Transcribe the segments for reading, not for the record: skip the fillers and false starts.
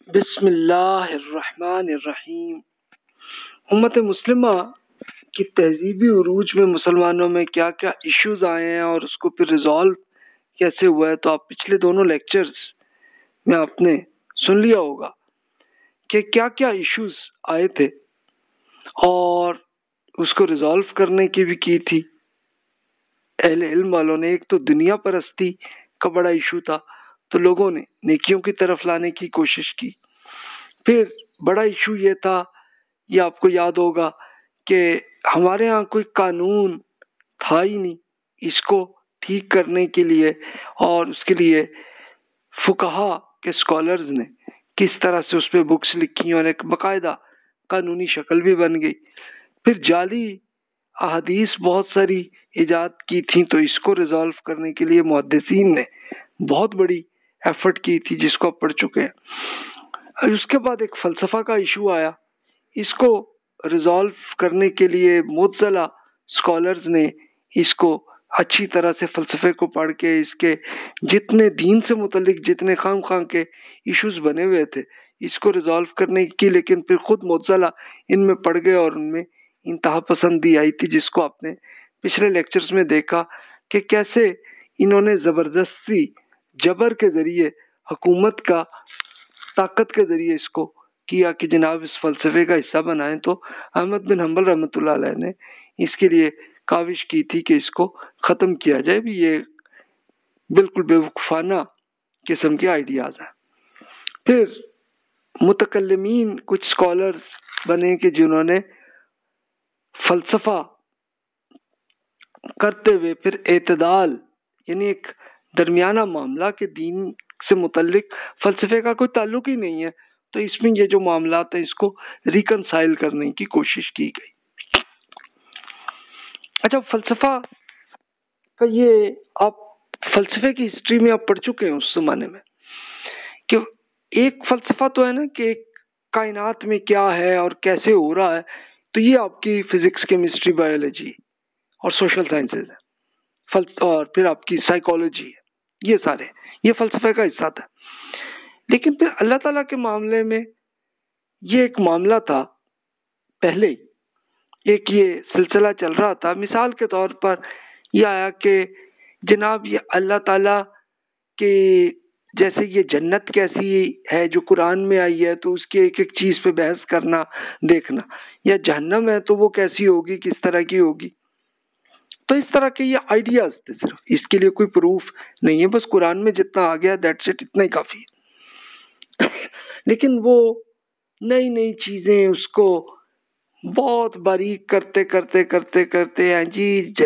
बिस्मिल्लाहिर्रहमानिर्रहीम। उम्मत मुस्लिमा की तहजीबी उरूज में मुसलमानों में क्या क्या इश्यूज आए हैं और उसको फिर रिजॉल्व कैसे हुआ है, तो आप पिछले दोनों लेक्चर्स में आपने सुन लिया होगा कि क्या क्या इश्यूज आए थे और उसको रिजॉल्व करने की भी की थी अहले इल्म वालों ने। एक तो दुनिया परस्ती का बड़ा इशू था, तो लोगों ने नेकियों की तरफ लाने की कोशिश की। फिर बड़ा इशू ये था, ये आपको याद होगा कि हमारे यहाँ कोई कानून था ही नहीं इसको ठीक करने के लिए, और उसके लिए फुकहा के स्कॉलर्स ने किस तरह से उस पर बुक्स लिखी और एक बाकायदा कानूनी शक्ल भी बन गई। फिर जाली अहादीस बहुत सारी इजाद की थी, तो इसको रिजॉल्व करने के लिए मुहद्दिसीन ने बहुत बड़ी एफर्ट की थी, जिसको आप पढ़ चुके हैं। उसके बाद एक फलसफा का इशू आया, इसको रिजॉल्व करने के लिए मुअत्तज़िला स्कॉलर्स ने इसको अच्छी तरह से फलसफे को पढ़ के इसके जितने दीन से मुतल्लिक जितने खाम खां के इश्यूज बने हुए थे इसको रिजॉल्व करने की, लेकिन फिर खुद मुअत्तज़िला इनमें पड़ गए और उनमें इंतहा पसंदी आई थी, जिसको आपने पिछले लेक्चर्स में देखा कि कैसे इन्होंने जबरदस्ती जबर के जरिए हुकूमत का ताकत के जरिए इसको किया कि जनाब इस फलसफे का हिस्सा बनाएं। तो अहमद बिन हम्बल रहमतुल्लाह अलैह ने इसके लिए काविश की थी कि इसको ख़त्म किया जाए। भी ये बिल्कुल बेवकूफ़ाना किस्म के आइडियाज़ हैं। फिर मुतकल्लिमीन कुछ स्कॉलर्स बने कि जिन्होंने फलसफा करते हुए फिर एतदाल यानी एक दरमियाना मामला के दीन से मुतल्लिक फलसफे का कोई ताल्लुक ही नहीं है, तो इसमें ये जो मामला है इसको रिकनसाइल करने की कोशिश की गई। अच्छा, फलसफा का ये आप फलसफे की हिस्ट्री में आप पढ़ चुके हैं उस जमाने में कि एक फलसफा तो है ना कि कायनात में क्या है और कैसे हो रहा है, तो ये आपकी फिजिक्स, केमिस्ट्री, बायोलॉजी और सोशल साइंसेज है, और फिर आपकी साइकोलॉजी है, ये सारे ये फलसफे का हिस्सा था। लेकिन फिर अल्लाह ताला के मामले में ये एक मामला था, पहले एक ये सिलसिला चल रहा था। मिसाल के तौर पर यह आया कि जनाब ये अल्लाह ताला के जैसे ये जन्नत कैसी है जो कुरान में आई है, तो उसकी एक एक चीज पे बहस करना देखना, या जहन्नम है तो वो कैसी होगी, किस तरह की होगी। तो इस तरह के ये आइडियाज थे, सिर्फ इसके लिए कोई प्रूफ नहीं है, बस कुरान में जितना आ गया दैट्स इट, इतना ही काफी है। लेकिन वो नई नई चीजें उसको बहुत बारीक करते करते करते करते हैं जी,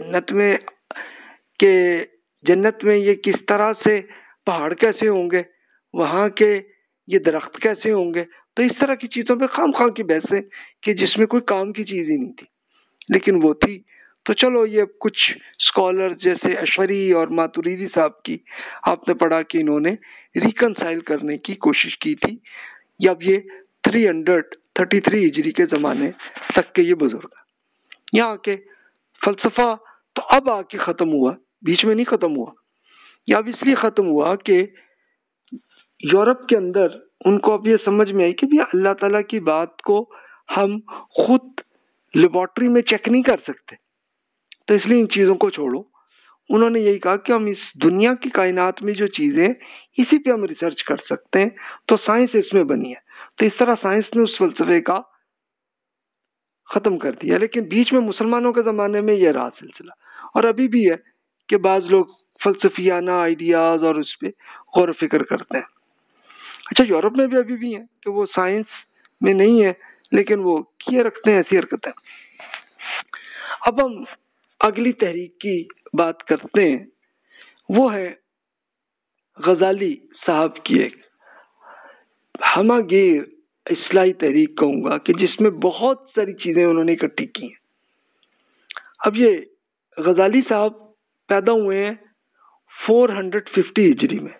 जन्नत में ये किस तरह से पहाड़ कैसे होंगे, वहां के ये दरख्त कैसे होंगे, तो इस तरह की चीजों पे खाम खां की बहसें कि जिसमें कोई काम की चीज ही नहीं थी, लेकिन वो थी। तो चलो, ये कुछ स्कॉलर जैसे अशरी और मातुरीदी साहब की आपने पढ़ा कि इन्होंने रिकनसाइल करने की कोशिश की थी। अब ये 333 हिजरी के जमाने तक के ये बुजुर्ग, यहाँ के फलसफा तो अब आके खत्म हुआ, बीच में नहीं खत्म हुआ। या अब इसलिए खत्म हुआ कि यूरोप के अंदर उनको अब ये समझ में आई कि भी अल्लाह ताला की बात को हम खुद लेबोरेटरी में चेक नहीं कर सकते, तो इसलिए इन चीजों को छोड़ो। उन्होंने यही कहा कि हम इस दुनिया की कायनात में जो चीजें इसी पे हम रिसर्च कर सकते हैं, तो साइंस इसमें बनी है। तो इस तरह साइंस ने उस फलसफे का खत्म कर दिया। लेकिन बीच में मुसलमानों के जमाने में यह रहा सिलसिला, और अभी भी है कि बाज लोग फलसफियाना आइडियाज और उस पर गौर फिक्र करते हैं। अच्छा, यूरोप में भी अभी भी है कि वो साइंस में नहीं है, लेकिन वो किए रखते हैं ऐसी हरकतें। अब हम अगली तहरीक की बात करते हैं, वो है गजाली साहब की एक हमागीर इस्लाही तहरीक कहूंगा कि जिसमें बहुत सारी चीजें उन्होंने इकट्ठी की हैं। अब ये गजाली साहब पैदा हुए हैं 450 हिजरी में,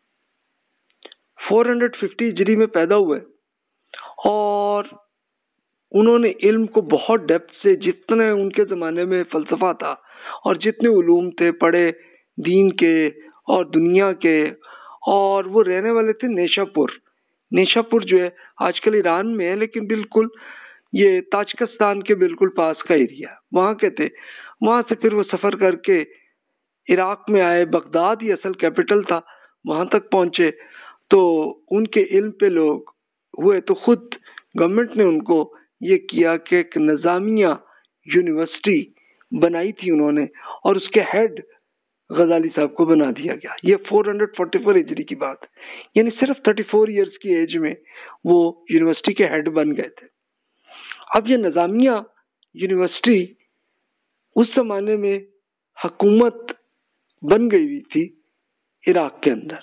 450 हिजरी में पैदा हुए, और उन्होंने इल्म को बहुत डेप्थ से, जितने उनके ज़माने में फ़लसफ़ा था और जितने उलूम थे पढ़े दीन के और दुनिया के, और वो रहने वाले थे नेशापुर, निशापुर जो है आजकल ईरान में है, लेकिन बिल्कुल ये ताजिकिस्तान के बिल्कुल पास का एरिया, वहाँ के थे। वहाँ से फिर वो सफ़र करके इराक में आए, बगदाद ही असल कैपिटल था, वहाँ तक पहुँचे। तो उनके इल्म पे लोग हुए, तो खुद गवर्नमेंट ने उनको ये किया कि एक निज़ामिया यूनिवर्सिटी बनाई थी उन्होंने, और उसके हेड गजाली साहब को बना दिया गया। ये 444 हिजरी की बात, यानी सिर्फ 34 इयर्स की एज में वो यूनिवर्सिटी के हेड बन गए थे। अब ये निज़ामिया यूनिवर्सिटी उस जमाने में हुकूमत बन गई हुई थी इराक के अंदर,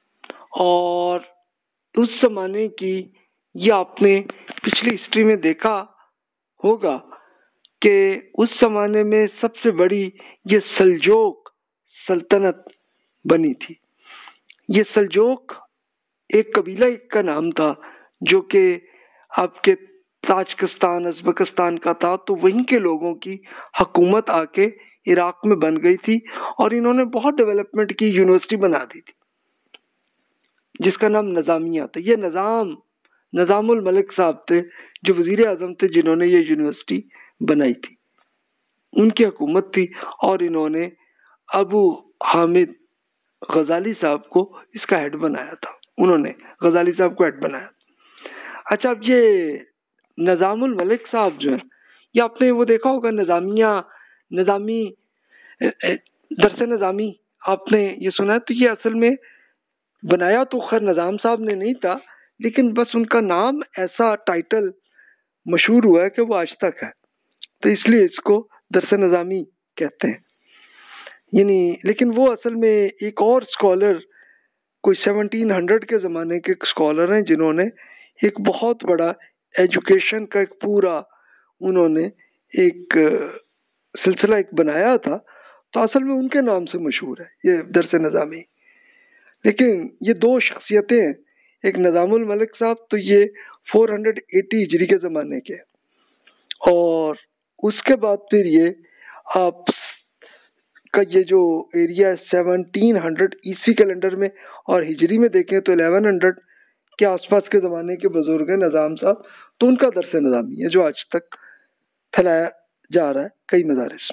और उस जमाने की, ये आपने पिछली हिस्ट्री में देखा होगा कि उस जमाने में सबसे बड़ी ये सल्जोक सल्तनत बनी थी। ये सल्जोक एक कबीला का नाम था जो कि आपके ताजिकिस्तान उज़्बेकिस्तान का था। तो वहीं के लोगों की हुकूमत आके इराक में बन गई थी, और इन्होंने बहुत डेवलपमेंट की, यूनिवर्सिटी बना दी थी जिसका नाम निज़ामिया था। ये निज़ामुल मलिक साहब थे जो वजीर आजम थे, जिन्होंने ये यूनिवर्सिटी बनाई थी, उनकी हुकूमत थी, और इन्होंने अबू हामिद गजाली साहब को इसका हेड बनाया था। उन्होंने गजाली साहब को हेड बनाया। अच्छा, अब ये निज़ामुल मलिक साहब जो है, ये आपने वो देखा होगा निज़ामी दरस निज़ामी आपने ये सुना है। तो ये असल में बनाया तो खैर निज़ाम साहब ने नहीं था, लेकिन बस उनका नाम ऐसा टाइटल मशहूर हुआ है कि वो आज तक है, तो इसलिए इसको दरस निज़ामी कहते हैं। यानी लेकिन वो असल में एक और स्कॉलर, कोई 1700 के ज़माने के स्कॉलर हैं, जिन्होंने एक बहुत बड़ा एजुकेशन का एक पूरा उन्होंने एक सिलसिला एक बनाया था। तो असल में उनके नाम से मशहूर है ये दरस निज़ामी। लेकिन ये दो शख्सियतें हैं, एक निज़ामुल मलिक साहब, तो ये 480 हिजरी के ज़माने के, और उसके बाद फिर ये आप का ये जो एरिया 1700 ईसी कैलेंडर में, और हिजरी में देखें तो 1100 के आसपास के ज़माने के बुजुर्ग हैं निज़ाम साहब। तो उनका दरस निज़ामी है जो आज तक फैलाया जा रहा है कई मदारिस।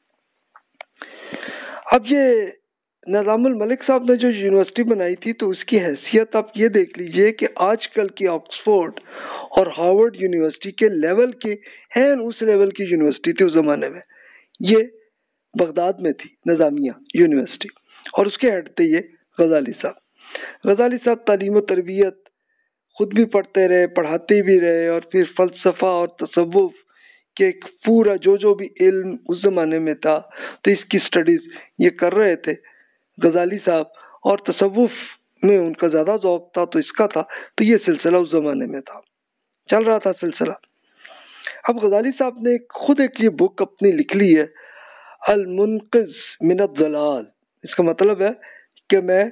अब ये निज़ामुल मलिक साहब ने जो यूनिवर्सिटी बनाई थी, तो उसकी हैसियत आप ये देख लीजिए कि आजकल की ऑक्सफोर्ड और हार्वर्ड यूनिवर्सिटी के लेवल के हैं, उस लेवल की यूनिवर्सिटी थी उस जमाने में। ये बगदाद में थी निज़ामिया यूनिवर्सिटी, और उसके हेड थे ये गजाली साहब। गजाली साहब तालीम और तरबियत खुद भी पढ़ते रहे, पढ़ाते भी रहे, और फिर फ़लसफ़ा और तसव्वुफ़ के एक पूरा जो भी इल्म उस ज़माने में था, तो इसकी स्टडीज़ ये कर रहे थे गजाली साहब, और तसव्वुफ़ में उनका ज़्यादा ज़ौक़ था, तो इसका था, तो ये सिलसिला उस ज़माने में था, चल रहा था सिलसिला। अब गजाली साहब ने खुद एक ये बुक अपनी लिख ली है, अल मुनक़िज़ मिन अज़्ज़लाल। इसका मतलब है कि मैं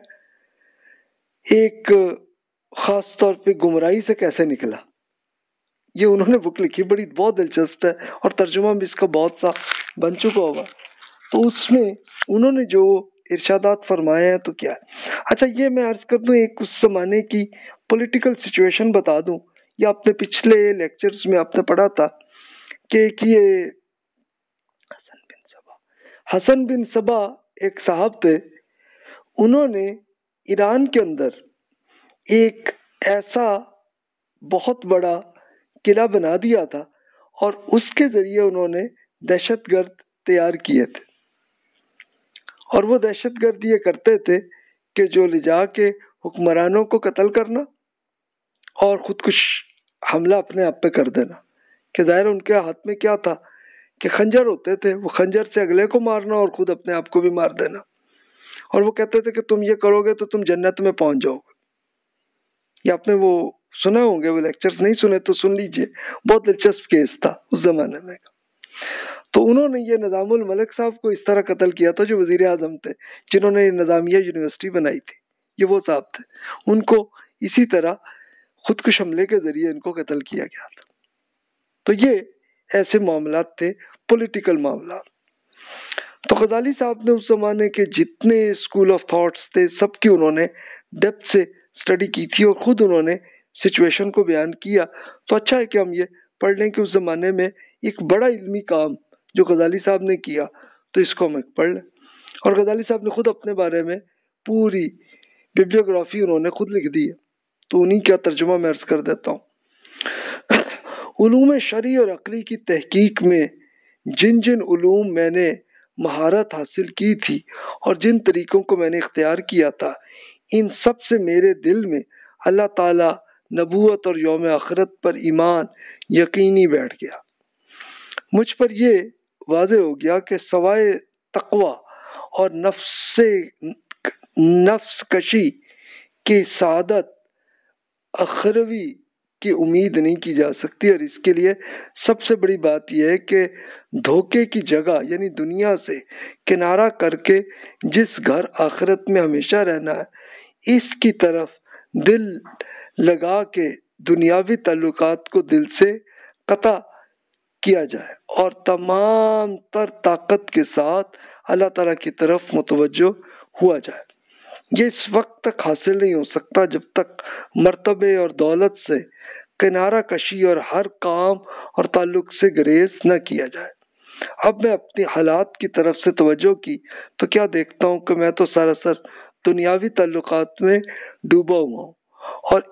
एक ख़ास तौर पे गुमराही से कैसे निकला। ये उन्होंने बुक लिखी, बड़ी बहुत दिलचस्प है, और तर्जुमा भी इसका बहुत सा बन चुका होगा। तो उसमें उन्होंने जो इरशादात फरमाए हैं तो क्या है। अच्छा, ये मैं अर्ज कर दूं, एक उस जमाने की पॉलिटिकल सिचुएशन बता दूं। ये आपने पिछले लेक्चर्स में आपने पढ़ा था कि ये हसन बिन सबा एक साहब थे, उन्होंने ईरान के अंदर एक ऐसा बहुत बड़ा किला बना दिया था, और उसके जरिए उन्होंने दहशतगर्द तैयार किए थे। और वो दहशतगर्द ये करते थे कि जो ले जाके हुक्मरानों को कत्ल करना और खुदकुश हमला अपने आप पे कर देना। कि जाहिर उनके हाथ में क्या था कि खंजर होते थे, वो खंजर से अगले को मारना और खुद अपने आप को भी मार देना। और वो कहते थे कि तुम ये करोगे तो तुम जन्नत में पहुंच जाओगे। ये आपने वो सुना होंगे, वो लेक्चर्स नहीं सुने तो सुन लीजिए, बहुत दिलचस्प केस था उस जमाने में। तो उन्होंने ये निज़ामुल मलिक साहब को इस तरह कत्ल किया था, जो वजीर आजम थे, जिन्होंने निज़ामिया यूनिवर्सिटी बनाई थी, ये वो साहब थे। उनको इसी तरह खुदकुश हमले के जरिए इनको कत्ल किया गया था। तो ये ऐसे मामला थे, पॉलिटिकल मामला। तो गजाली साहब ने उस जमाने के जितने स्कूल ऑफ थॉट्स थे, सबकी उन्होंने डेप्थ से स्टडी की थी, और खुद उन्होंने सिचुएशन को बयान किया, तो अच्छा है कि हम ये पढ़ लें कि उस जमाने में एक बड़ा इल्मी काम जो गजाली साहब ने किया, तो इसको हम पढ़ लें। और गजाली साहब ने खुद अपने बारे में पूरी बिब्लियोग्राफी उन्होंने खुद लिख दी है, तो उन्हीं का तर्जुमा मैं अर्ज कर देता हूँ। उलूम शरई और अकली की तहकीक में जिन जिन उलूम मैंने महारत हासिल की थी और जिन तरीकों को मैंने इख्तियार किया था, इन सब से मेरे दिल में अल्लाह ताला, नबूवत और यौम आखिरत पर ईमान यकीनी बैठ गया। मुझ पर ये वाज़े हो गया कि सवाए तकवा और नफ्स कशी की सादत अखरवी की उम्मीद नहीं की जा सकती। और इसके लिए सबसे बड़ी बात यह है कि धोखे की जगह यानी दुनिया से किनारा करके जिस घर आखिरत में हमेशा रहना है, इसकी तरफ दिल लगा के दुनियावी ताल्लुकात को दिल से कता किया जाए और तमाम तर ताकत के साथ अल्लाह ताला की तरफ मुतवज्जो हुआ जाए। ये इस वक्त तक हासिल नहीं हो सकता जब तक मर्तबे और दौलत से किनारा कशी और हर काम और ताल्लुक से गुरेज न किया जाए। अब मैं अपनी हालात की तरफ से तवज्जो की तो क्या देखता हूँ कि मैं तो सरासर दुनियावी ताल्लुकात में डूबा हुआ हूँ और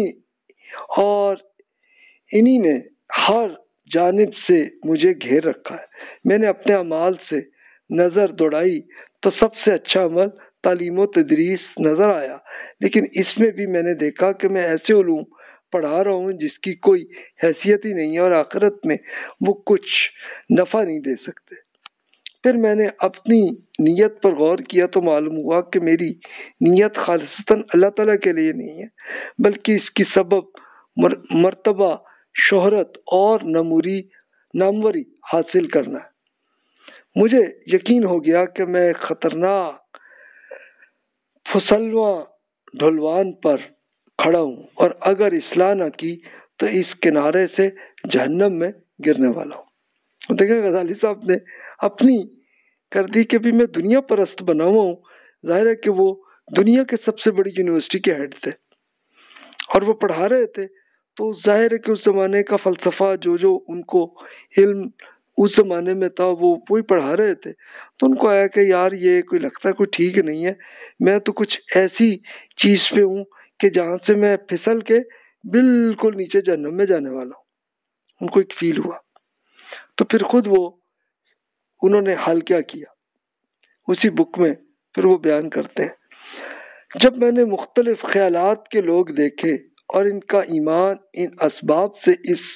इन्हीं ने हर जानिब से मुझे घेर रखा है। मैंने अपने अमाल से नजर दौड़ाई तो सबसे अच्छा अमल तालीम व तदरीस नजर आया, लेकिन इसमें भी मैंने देखा कि मैं ऐसे उलूम पढ़ा रहा हूँ जिसकी कोई हैसियत ही नहीं है और आखिरत में वो कुछ नफा नहीं दे सकते। फिर मैंने अपनी नीयत पर गौर किया तो मालूम हुआ कि मेरी नीयत खालिसतन अल्लाह ताला के लिए नहीं है, बल्कि इसकी सबब मर्तबा, शोहरत और नामवरी हासिल करना है। मुझे यकीन हो गया कि मैं खतरनाक फसलवा ढलवान पर खड़ा हूँ और अगर इस्लाह न की तो इस किनारे से जहन्नम में गिरने वाला हूँ। देखिए गजाली साहब ने अपनी कर दी कि भी मैं दुनिया परस्त बना हुआ हूँ। जाहिर है कि वो दुनिया के सबसे बड़ी यूनिवर्सिटी के हेड थे और वो पढ़ा रहे थे, तो जाहिर है कि उस जमाने का फलसफा जो उनको इल्म उस जमाने में था वो वही पढ़ा रहे थे। तो उनको आया कि यार ये कोई लगता है कोई ठीक नहीं है, मैं तो कुछ ऐसी चीज पे हूँ कि जहाँ से मैं फिसल के बिल्कुल नीचे जहन्नम में जाने वाला हूँ। उनको एक फील हुआ, तो फिर खुद उन्होंने हल क्या किया उसी बुक में फिर वो बयान करते हैं। जब मैंने मुख्तलिफ ख्यालात के लोग देखे और इनका ईमान इन असबाब से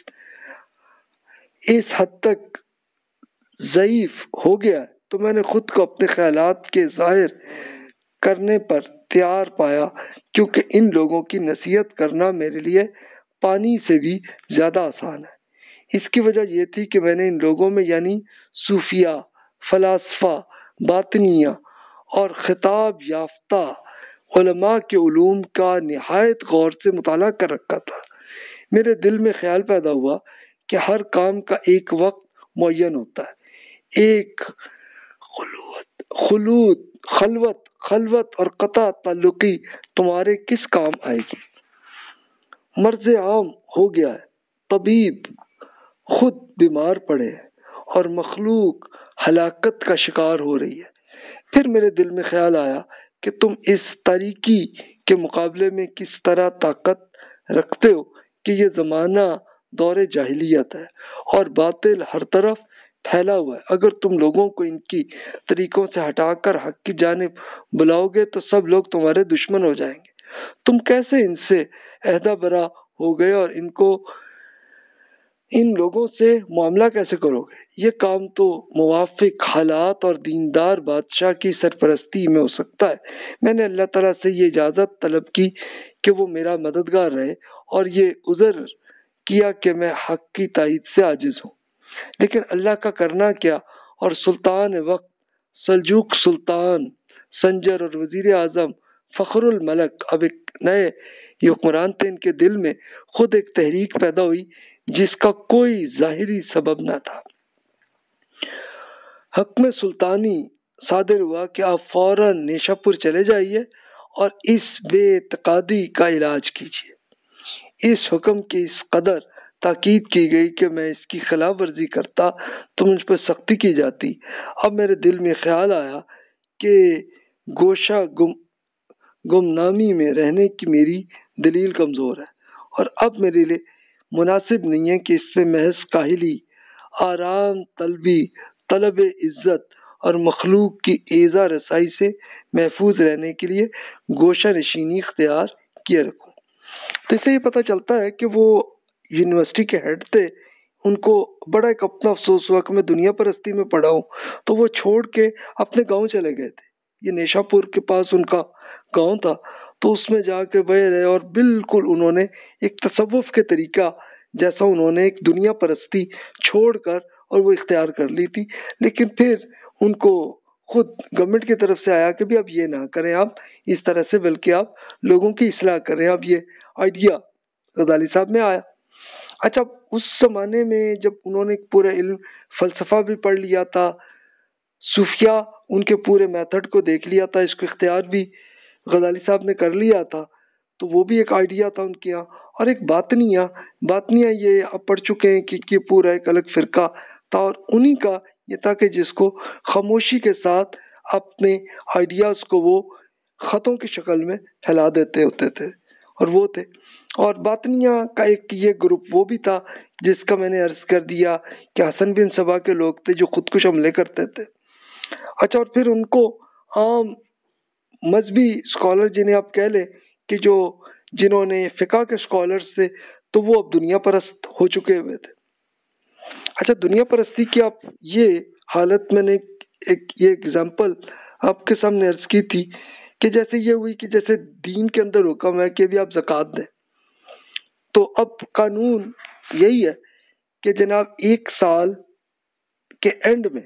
इस हद तक ज़ईफ हो गया, तो मैंने खुद को अपने ख्यालात के जाहिर करने पर तैयार पाया, क्योंकि इन लोगों की नसीहत करना मेरे लिए पानी से भी ज़्यादा आसान है। इसकी वजह यह थी कि मैंने इन लोगों में यानी सूफिया, फलासफा, बातनिया और खिताब याफ्ता उलमा के उलूम का निहायत गौर से मुताला कर रखा था। मेरे दिल में ख्याल पैदा हुआ कि हर काम का एक वक्त मुअय्यन होता है, एक खलवत और कता ताल्लुकी तुम्हारे किस काम आएगी। मर्ज आम हो गया है, तबीब खुद बीमार पड़े हैं और मखलूक हलाकत का शिकार हो रही है। फिर मेरे दिल में ख्याल आया कि तुम इस तारीकी के मुकाबले में किस तरह ताकत रखते हो कि ये जमाना दौरे जाहिलियत है और बातिल हर तरफ फैला हुआ है। अगर तुम लोगों को इनकी तरीकों से हटाकर हक की जानिब बुलाओगे तो सब लोग तुम्हारे दुश्मन हो जाएंगे। तुम कैसे इनसे अहदा बरा हो गए और इन लोगों से मामला कैसे करोगे? ये काम तो मुवाफिक हालात और दीनदार बादशाह की सरपरस्ती में हो सकता है। मैंने अल्लाह ताला से ये इजाज़त तलब की कि वो मेरा मददगार रहे और ये उज़र किया कि मैं हक की तायद से आजिज हूँ, लेकिन अल्लाह का करना क्या। और सुल्तान वक्त सल्जूक सुल्तान संजर और वजीर आजम फखरुल मलक अब एक नए हुक्मरान थे। इनके दिल में खुद एक तहरीक पैदा हुई जिसका कोई जाहिरी सबब न था। हक्म सुल्तानी सादिर हुआ कि आप फौरन नेशापुर चले जाइए और इस बेतकादी का इलाज कीजिए। इस हुक्म की इस कदर ताकीद की गई कि मैं इसकी खिलाफ वर्जी करता तो मुझ पर सख्ती की जाती। अब मेरे दिल में ख्याल आया कि गोशा गुमनामी में रहने की मेरी दलील कमज़ोर है और अब मेरे लिए मुनासिब नहीं है कि इससे महज काहिली, आराम तलबी, तलब इज्जत और मखलूक की एजा रसाई से महफूज रहने के लिए गोशा नशीनी इख्तियार किए रखूं। तो इससे ये पता चलता है कि वो यूनिवर्सिटी के हेड थे, उनको बड़ा एक अपना अफसोस हुआ कि मैं दुनिया परस्ती में पढ़ा हूँ, तो वो छोड़ के अपने गांव चले गए थे। ये नेशापुर के पास उनका गांव था, तो उसमें जाके बह रहे और बिल्कुल उन्होंने एक तसव्वुफ के तरीका जैसा उन्होंने एक दुनिया परस्ती छोड़कर और वो इख्तियार कर ली थी। लेकिन फिर उनको खुद गवर्नमेंट की तरफ से आया कि भी अब ये ना करें आप इस तरह से, बल्कि आप लोगों की इस्लाह करें। अब ये आइडिया गजाली साहब में आया। अच्छा, उस जमाने में जब उन्होंने पूरा इल्म फलसफा भी पढ़ लिया था, सूफिया उनके पूरे मेथड को देख लिया था, इसको इख्तियार भी गजाली साहब ने कर लिया था, तो वो भी एक आइडिया था उनके यहाँ। और एक बातनिया ये आप पढ़ चुके हैं कि ये पूरा एक अलग फिरका था और उन्हीं का ये था कि जिसको खामोशी के साथ अपने आइडियाज को वो खतों की शक्ल में फैला देते होते थे और वो थे। और बातनिया का एक ये ग्रुप वो भी था जिसका मैंने अर्ज कर दिया कि हसन बिन सबा के लोग थे जो खुदकुश हमले करते थे। अच्छा, और फिर उनको आम मजहबी स्कॉलर जिन्हें आप कह ले कि जो जिन्होंने फिका के स्कॉलर से, तो वो अब दुनिया परस्त हो चुके हुए थे। अच्छा, दुनिया परस्ती की आप ये हालत मैंने एक ये एग्जांपल आपके सामने अर्ज की थी कि जैसे ये हुई कि जैसे दीन के अंदर हुक्म है कि भी आप ज़कात दें, तो अब कानून यही है कि जनाब 1 साल के एंड में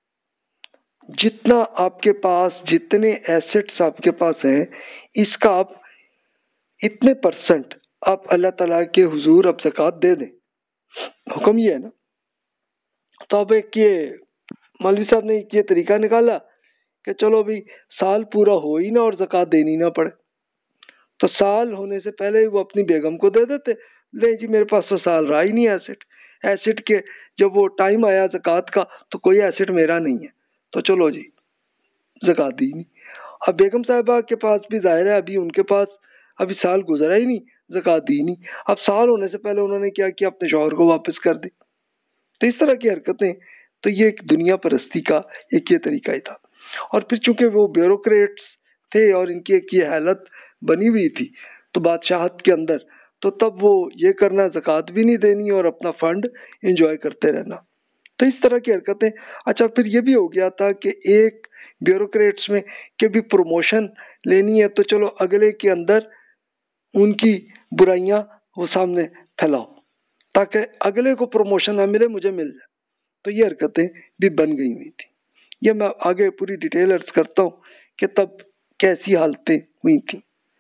जितना आपके पास, जितने एसेट्स आपके पास हैं, इसका आप इतने परसेंट आप अल्लाह ताला के हुजूर अब ज़कात दे दें। हुक्म ये है ना। तो अब एक ये मौलवी साहब ने ये तरीका निकाला कि चलो भाई साल पूरा हो ही ना और ज़कात देनी ना पड़े, तो साल होने से पहले ही वो अपनी बेगम को दे देते, ले जी मेरे पास तो साल रहा ही नहीं एसिड के जब वो टाइम आया ज़कात का तो कोई एसिड मेरा नहीं है, तो चलो जी ज़कात दी नहीं। अब बेगम साहिबा के पास भी जाहिर है अभी उनके पास अभी साल गुजरा ही नहीं, ज़कात दी नहीं। अब साल होने से पहले उन्होंने क्या किया, अपने शौहर को वापस कर दी। तो इस तरह की हरकतें, तो ये एक दुनिया परस्ती का एक ये तरीका ही था। और फिर चूंकि वो ब्यूरोक्रेट्स थे और इनकी एक ये हालत बनी हुई थी तो बादशाहत के अंदर, तो तब वो ये करना, ज़कात भी नहीं देनी और अपना फंड एंजॉय करते रहना, तो इस तरह की हरकतें। अच्छा, फिर ये भी हो गया था कि एक ब्यूरोक्रेट्स में कि भी प्रमोशन लेनी है तो चलो अगले के अंदर उनकी बुराइयां वो सामने फैलाओ ताकि अगले को प्रमोशन ना मिले, मुझे मिल जाए। तो ये हरकतें भी बन गई हुई थी। ये मैं आगे पूरी डिटेल अर्ज करता हूँ कि तब कैसी हालतें हुई थी।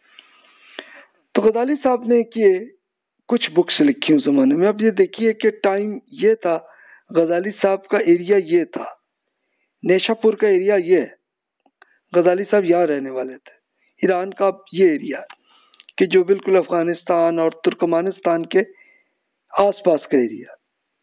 तो गजाली साहब ने किए कुछ बुक्स लिखी उस जमाने में। अब ये देखिए कि टाइम ये था, गजाली साहब का एरिया ये था, नेशापुर का एरिया ये है, गजाली साहब यहाँ रहने वाले थे। ईरान का ये एरिया है कि जो बिल्कुल अफगानिस्तान और तुर्कमानिस्तान के आसपास का एरिया।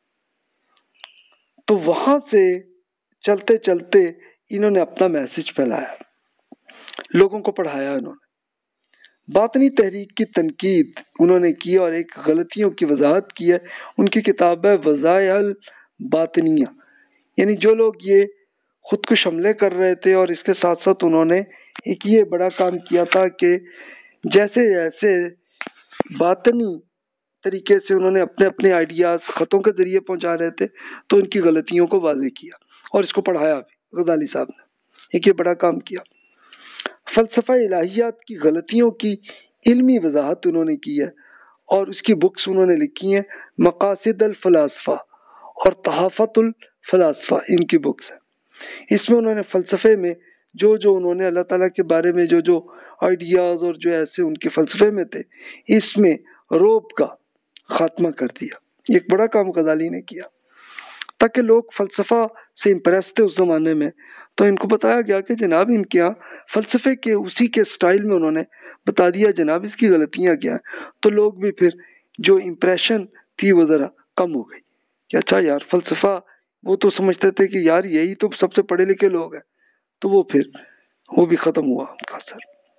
तो वहां से चलते चलते इन्होंने अपना मैसेज फैलाया, लोगों को पढ़ाया। इन्होंने बातनी तहरीक की तनकीद उन्होंने की और एक गलतियों की वजाहत की है। उनकी किताब है वज़ाइल बातनिया, यानी जो लोग ये खुदकुश हमले कर रहे थे। और इसके साथ साथ उन्होंने एक ये बड़ा काम किया था कि जैसे जैसे बातनी तरीके से उन्होंने अपने अपने आइडियाज खतों के जरिए पहुंचा रहे थे तो उनकी गलतियों को वाज़ेह किया और इसको पढ़ाया भी। गजाली साहब ने एक ये बड़ा काम किया। फलसफा इलाहियात की गलतियों की इल्मी वजाहत उन्होंने की है और उसकी बुक्स उन्होंने लिखी हैं, मकासिद अल फलासफा और तहाफतुल फलासफा, इनकी बुक्स है। इसमें उन्होंने फलसफे में जो जो उन्होंने अल्लाह ताला के बारे में जो जो आइडियाज और जो ऐसे उनके फलसफे में थे, इसमें रोब का खात्मा कर दिया। एक बड़ा काम गजाली ने किया ताकि लोग फलसफा से इम्प्रेस थे उस जमाने में। तो इनको बताया गया कि जनाब इनके यहाँ फलसफे के उसी के स्टाइल में उन्होंने बता दिया जनाब इसकी गलतियां क्या है, तो लोग भी फिर जो इम्प्रेशन थी वो ज़रा कम हो गई कि अच्छा यार फलसफा, वो तो समझते थे कि यार यही तो सबसे पढ़े लिखे लोग हैं, तो वो फिर वो भी ख़त्म हुआ उनका असर।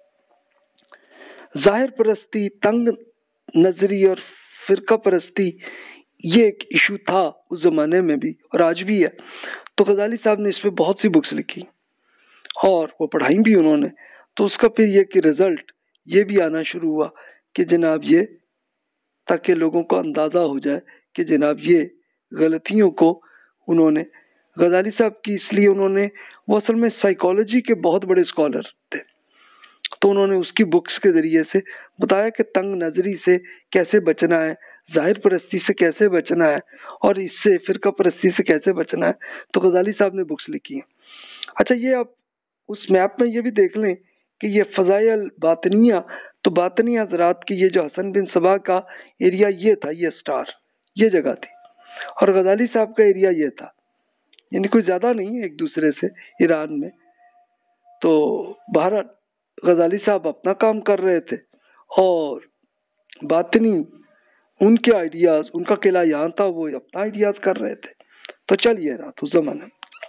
जाहिर परस्ती, तंग नजरी और फिरका परस्ती ये एक इशू था उस जमाने में भी और आज भी है। तो गजाली साहब ने इस पे बहुत सी बुक्स लिखी और वो पढ़ाई भी उन्होंने। तो उसका फिर ये कि रिजल्ट ये भी आना शुरू हुआ कि जनाब ये, ताकि लोगों को अंदाज़ा हो जाए कि जनाब ये गलतियों को उन्होंने, गजाली साहब की इसलिए उन्होंने, वो असल में साइकोलॉजी के बहुत बड़े स्कॉलर थे, तो उन्होंने उसकी बुक्स के ज़रिए से बताया कि तंग नज़री से कैसे बचना है, जाहिर परस्ती से कैसे बचना है और इससे फिरका परस्ती से कैसे बचना है। तो गजाली साहब ने बुक्स लिखी हैं। अच्छा, ये आप उस मैप में ये भी देख लें कि ये फ़ज़ाइल बातनिया, तो बातनी हजरात की ये जो हसन बिन सबा का एरिया ये था, ये स्टार ये जगह थी, और गजाली साहब का एरिया ये था, यानी कोई ज़्यादा नहीं है एक दूसरे से ईरान में। तो भारत गजाली साहब अपना काम कर रहे थे और बातनी उनके आइडियाज़, उनका किला यहाँ था, वो अपना आइडियाज़ कर रहे थे। तो चलिए रात उस जमाने।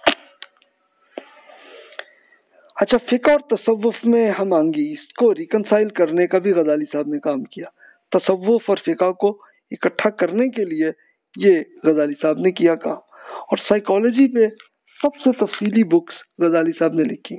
अच्छा, फ़िक़्ह और तसव्वुफ़ में हम आंगी, इसको रिकनसाइल करने का भी गजाली साहब ने काम किया। तसव्वुफ़ और फ़िक़्ह को इकट्ठा करने के लिए ये गजाली साहब ने किया काम। और साइकोलॉजी पे सबसे तफसीली बुक्स गजाली साहब ने लिखी।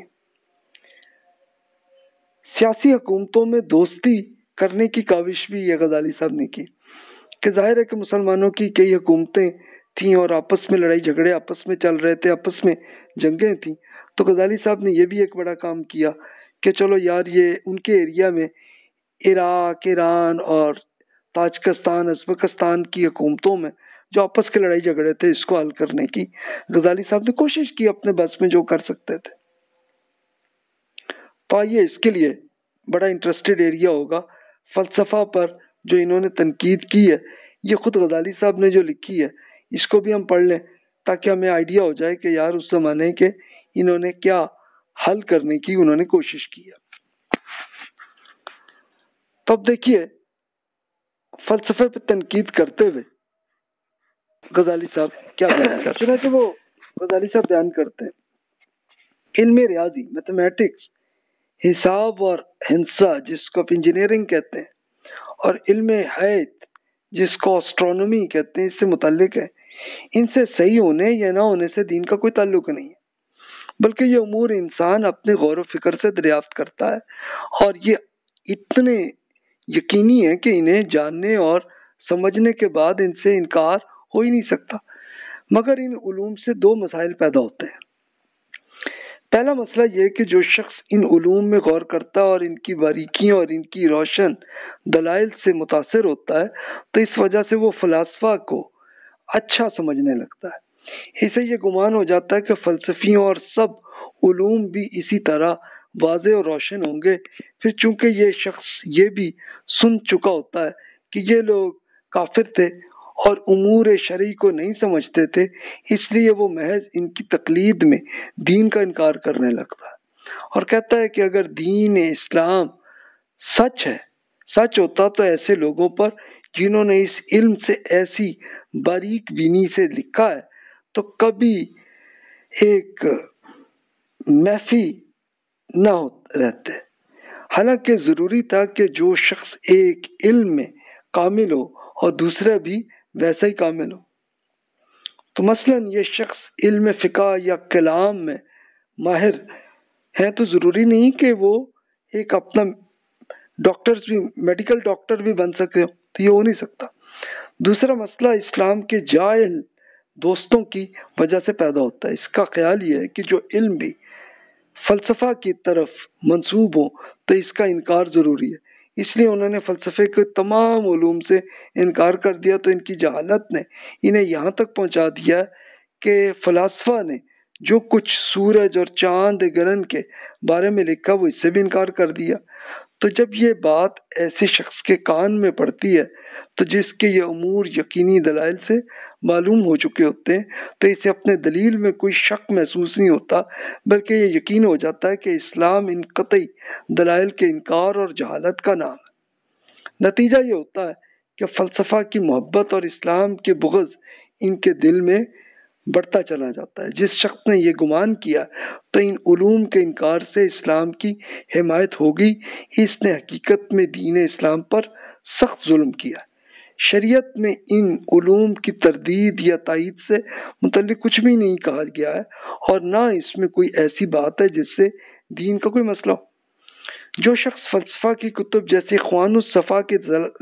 सियासी हुकूमतों में दोस्ती करने की काविश भी ये गजाली साहब ने की कि जाहिर है कि मुसलमानों की कई हुकूमतें थीं और आपस में लड़ाई झगड़े आपस में चल रहे थे, आपस में जंगें थीं। तो गजाली साहब ने ये भी एक बड़ा काम किया कि चलो यार ये उनके एरिया में इराक, ईरान और ताजिकिस्तान, उज़्बेकिस्तान की हुकूमतों में जो आपस के लड़ाई झगड़े थे, इसको हल करने की गजाली साहब ने कोशिश की अपने बस में जो कर सकते थे। तो आइए, इसके लिए बड़ा इंटरेस्टेड एरिया होगा फ़लसफ़ा पर जो इन्होंने तनकीद की है, ये खुद गजाली साहब ने जो लिखी है, इसको भी हम पढ़ लें ताकि हमें आइडिया हो जाए कि यार उस ज़माने के इन्होंने क्या हल करने की उन्होंने कोशिश की है। तो अब देखिए, फ़लसफ़े पे तनकीद करते हुए गजाली साहब क्या बयान करते हैं। वो गजाली साहब बयान करते हैं, इल्म रियाजी, मैथमेटिक्स, हिसाब और हिंसा जिसको आप इंजीनियरिंग कहते हैं, और इल्म हैत जिसको एस्ट्रोनॉमी कहते हैं, इससे मुताल्लिक है। इनसे सही होने या ना होने से दीन का कोई ताल्लुक नहीं है, बल्कि ये उमूर इंसान अपने गौर व फिक्र से दरियाफ्त करता है और ये इतने यकीनी है कि इन्हें जानने और समझने के बाद इनसे इनकार हो ही नहीं सकता। मगर इन उलूम से दो मसाइल पैदा होते हैं। पहला मसला यह कि जो शख्स इन उलूम में गौर करता है और इनकी बारीकियों और इनकी रोशन दलाइल से मुतासिर होता है, तो इस वजह से वो फलसफा को अच्छा समझने लगता है। इसे ये गुमान हो जाता है कि फ़लसफ़ियों और सब उलूम भी इसी तरह वाज़े और रोशन होंगे। फिर चूंकि ये शख्स ये भी सुन चुका होता है कि ये लोग काफिर थे और उमूर शरई को नहीं समझते थे, इसलिए वो महज इनकी तकलीद में दीन का इनकार करने लगता है और कहता है कि अगर दीन इस्लाम सच है, सच होता तो ऐसे लोगों पर जिन्होंने इस इल्म से ऐसी बारीक बीनी से लिखा है तो कभी एक महफी न रहते। हालांकि जरूरी था कि जो शख्स एक इल्म में कामिल हो और दूसरा भी वैसा ही कामिल हो। तो मसलन ये शख्स इल्म फ़िक़्ह या कलाम में माहिर है तो जरूरी नहीं कि वो एक अपना डॉक्टर्स भी, मेडिकल डॉक्टर भी बन सके, तो ये हो नहीं सकता। दूसरा मसला इस्लाम के जाहिल दोस्तों की वजह से पैदा होता है। इसका ख्याल ये है कि जो इल्म भी फ़लसफ़ा की तरफ मंसूब हो तो इसका इनकार ज़रूरी है, इसलिए उन्होंने फ़लसफ़े के तमाम उलूम से इनकार कर दिया। तो इनकी जहालत ने इन्हें यहाँ तक पहुँचा दिया कि फ़लसफ़ा ने जो कुछ सूरज और चांद ग्रहण के बारे में लिखा वो इससे भी इनकार कर दिया। तो जब ये बात ऐसे शख्स के कान में पड़ती है तो जिसके ये उमूर यकीनी दलाइल से मालूम हो चुके होते हैं, तो इसे अपने दलील में कोई शक महसूस नहीं होता, बल्कि ये यकीन हो जाता है कि इस्लाम इन कतई दलाइल के इनकार और जहालत का नाम है। नतीजा ये होता है कि फलसफा की मोहब्बत और इस्लाम के बुग़्ज़ इनके दिल में बढ़ता चला जाता है। जिस शख्स ने ये गुमान किया तो इन उलूम के इनकार से इस्लाम की हिमायत होगी, इसने हकीकत में दीन इस्लाम पर सख्त जुल्म किया। शरीयत में इन उलूम की तरदीद या तायीद से मुतल्लिक कुछ भी नहीं कहा गया है और ना इसमें कोई ऐसी बात है जिससे दीन का कोई मसला हो। जो शख्स फलसफा की कुतुब जैसे इख्वानुस सफ़ा के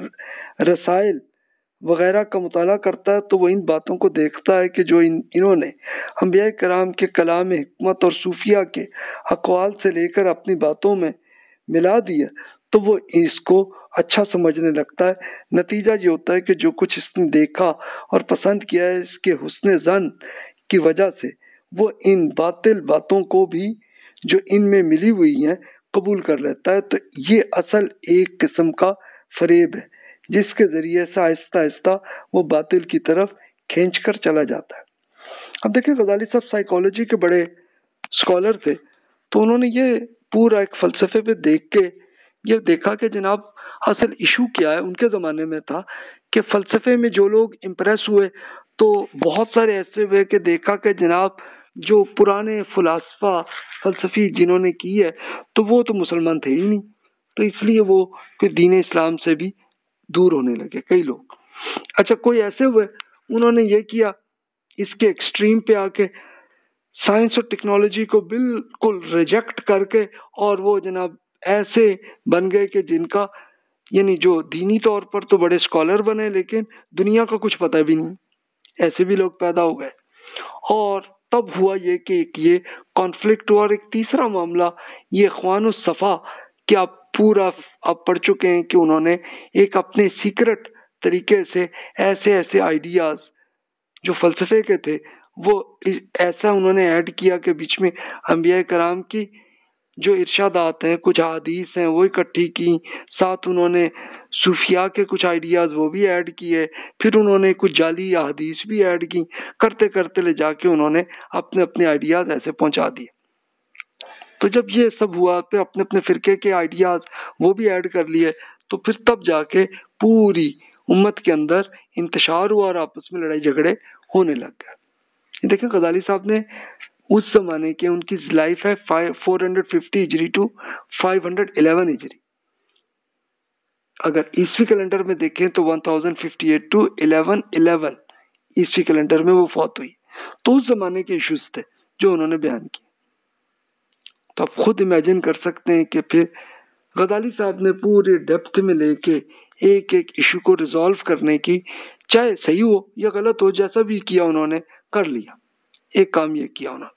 रसाइल वगैरह का मुताला करता है तो वो इन बातों को देखता है कि जो इन्होंने अंबिया कराम के कलाम हिकमत और सूफिया के अक़वाल से लेकर अपनी बातों में मिला दिया तो वो इसको अच्छा समझने लगता है। नतीजा ये होता है कि जो कुछ इसने देखा और पसंद किया है इसके हुस्न ज़न की वजह से वो इन बातिल बातों को भी जो इनमें मिली हुई हैं कबूल कर लेता है। तो ये असल एक किस्म का फरेब है जिसके जरिए से आहिस्ता आहिस्ता वो बातिल की तरफ खींच कर चला जाता है। अब देखिए गजाली साहब साइकोलॉजी के बड़े स्कॉलर थे, तो उन्होंने ये पूरा एक फलसफे पे देख के ये देखा कि जनाब असल इशू क्या है। उनके ज़माने में था कि फ़लसफ़े में जो लोग इम्प्रेस हुए तो बहुत सारे ऐसे हुए कि देखा कि जनाब जो पुराने फ़िलासफ़ा फ़लसफ़ी जिन्होंने की है तो वो तो मुसलमान थे ही नहीं, तो इसलिए वो फिर दीन इस्लाम से भी दूर होने लगे कई लोग। अच्छा, कोई ऐसे हुए उन्होंने ये किया, इसके एक्सट्रीम पे आके साइंस और टेक्नोलॉजी को बिल्कुल रिजेक्ट करके और वो जनाब ऐसे बन गए कि जिनका यानी जो दीनी तौर पर तो बड़े स्कॉलर बने लेकिन दुनिया का कुछ पता भी नहीं, ऐसे भी लोग पैदा हो गए। और तब हुआ ये कि ये कॉन्फ्लिक्ट हुआ। और एक तीसरा मामला ये इख्वानुस सफ़ा कि आप पूरा आप पढ़ चुके हैं कि उन्होंने एक अपने सीक्रेट तरीके से ऐसे ऐसे आइडियाज जो फलसफे के थे वो ऐसा उन्होंने ऐड किया कि बीच में अंबिया कराम की जो इरशादात हैं, कुछ हदीस हैं वो इकट्ठी की, साथ उन्होंने सूफिया के कुछ आइडियाज वो भी ऐड किए, फिर उन्होंने कुछ जाली हदीस भी ऐड की, करते करते ले जाके उन्होंने अपने अपने आइडियाज ऐसे पहुंचा दिए। तो जब ये सब हुआ तो अपने अपने फिरके के आइडियाज वो भी ऐड कर लिए, तो फिर तब जाके पूरी उम्मत के अंदर इंतशार हुआ और आपस में लड़ाई झगड़े होने लग गए। देखिए गजाली साहब ने उस जमाने के उनकी लाइफ है 450 हिजरी टू 511 हिजरी, अगर ईस्वी कैलेंडर में देखें तो 1058 टू 1111 ईस्वी कैलेंडर में वो फौत हुई। तो उस जमाने के इश्यूज थे जो उन्होंने बयान किए। तो आप खुद इमेजिन कर सकते हैं कि फिर गजाली साहब ने पूरे डेप्थ में लेके एक एक इशू को रिजॉल्व करने की, चाहे सही हो या गलत हो, जैसा भी किया उन्होंने कर लिया, एक काम ये किया उन्होंने।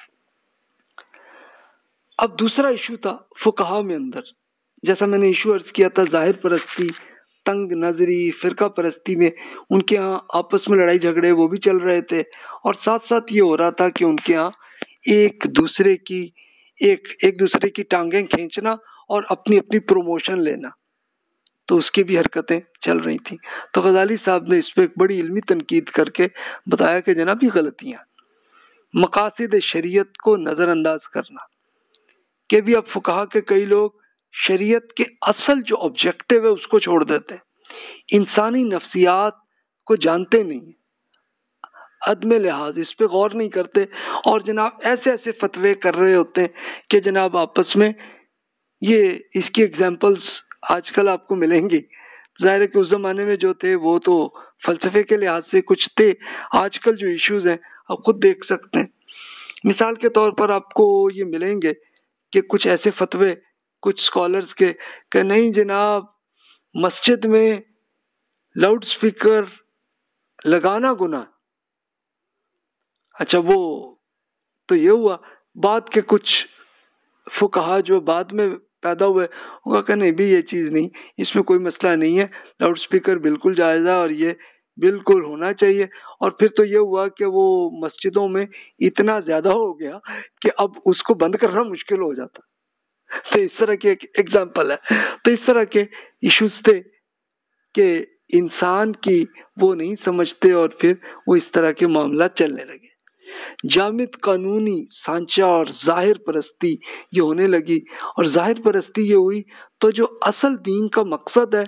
अब दूसरा इशू था फुकहा में अंदर, जैसा मैंने इशू अर्ज किया था जाहिर परस्ती, तंग नजरी, फिरका परस्ती में उनके यहाँ आपस में लड़ाई झगड़े वो भी चल रहे थे और साथ साथ ये हो रहा था कि उनके यहाँ एक दूसरे की टांगें खींचना और अपनी अपनी प्रमोशन लेना, तो उसकी भी हरकतें चल रही थी। तो गजाली साहब ने इस पर एक बड़ी इल्मी तनकीद करके बताया कि जनाब ये गलतियां, मकासिद शरीयत को नजरअंदाज करना, कि भी अब फुकहा के कई लोग शरीयत के असल जो ऑब्जेक्टिव है उसको छोड़ देते हैं, इंसानी नफ्सियात को जानते नहीं, अदम लिहाज इस पे गौर नहीं करते और जनाब ऐसे ऐसे फतवे कर रहे होते हैं कि जनाब आपस में ये इसकी एग्जांपल्स आजकल आपको मिलेंगी। जाहिर है कि उस जमाने में जो थे वो तो फलसफे के लिहाज से कुछ थे, आजकल जो इश्यूज हैं आप खुद देख सकते हैं। मिसाल के तौर पर आपको ये मिलेंगे कि कुछ ऐसे फतवे कुछ स्कॉलर्स के कि नहीं जनाब मस्जिद में लाउड स्पीकर लगाना गुनाह। अच्छा, वो तो ये हुआ, बाद के कुछ फुकहा जो बाद में पैदा हुए होगा कि नहीं भी ये चीज़ नहीं, इसमें कोई मसला नहीं है, लाउड स्पीकर बिल्कुल जायज़ है और ये बिल्कुल होना चाहिए। और फिर तो ये हुआ कि वो मस्जिदों में इतना ज़्यादा हो गया कि अब उसको बंद करना मुश्किल हो जाता। तो इस तरह के एक एग्जाम्पल है। तो इस तरह के इश्यूज थे कि इंसान की वो नहीं समझते और फिर वो इस तरह के मामला चलने लगे। जामिद कानूनी सांचा और जाहिर परस्ती ये होने लगी, और जाहिर परस्ती ये हुई तो जो असल दीन का मकसद है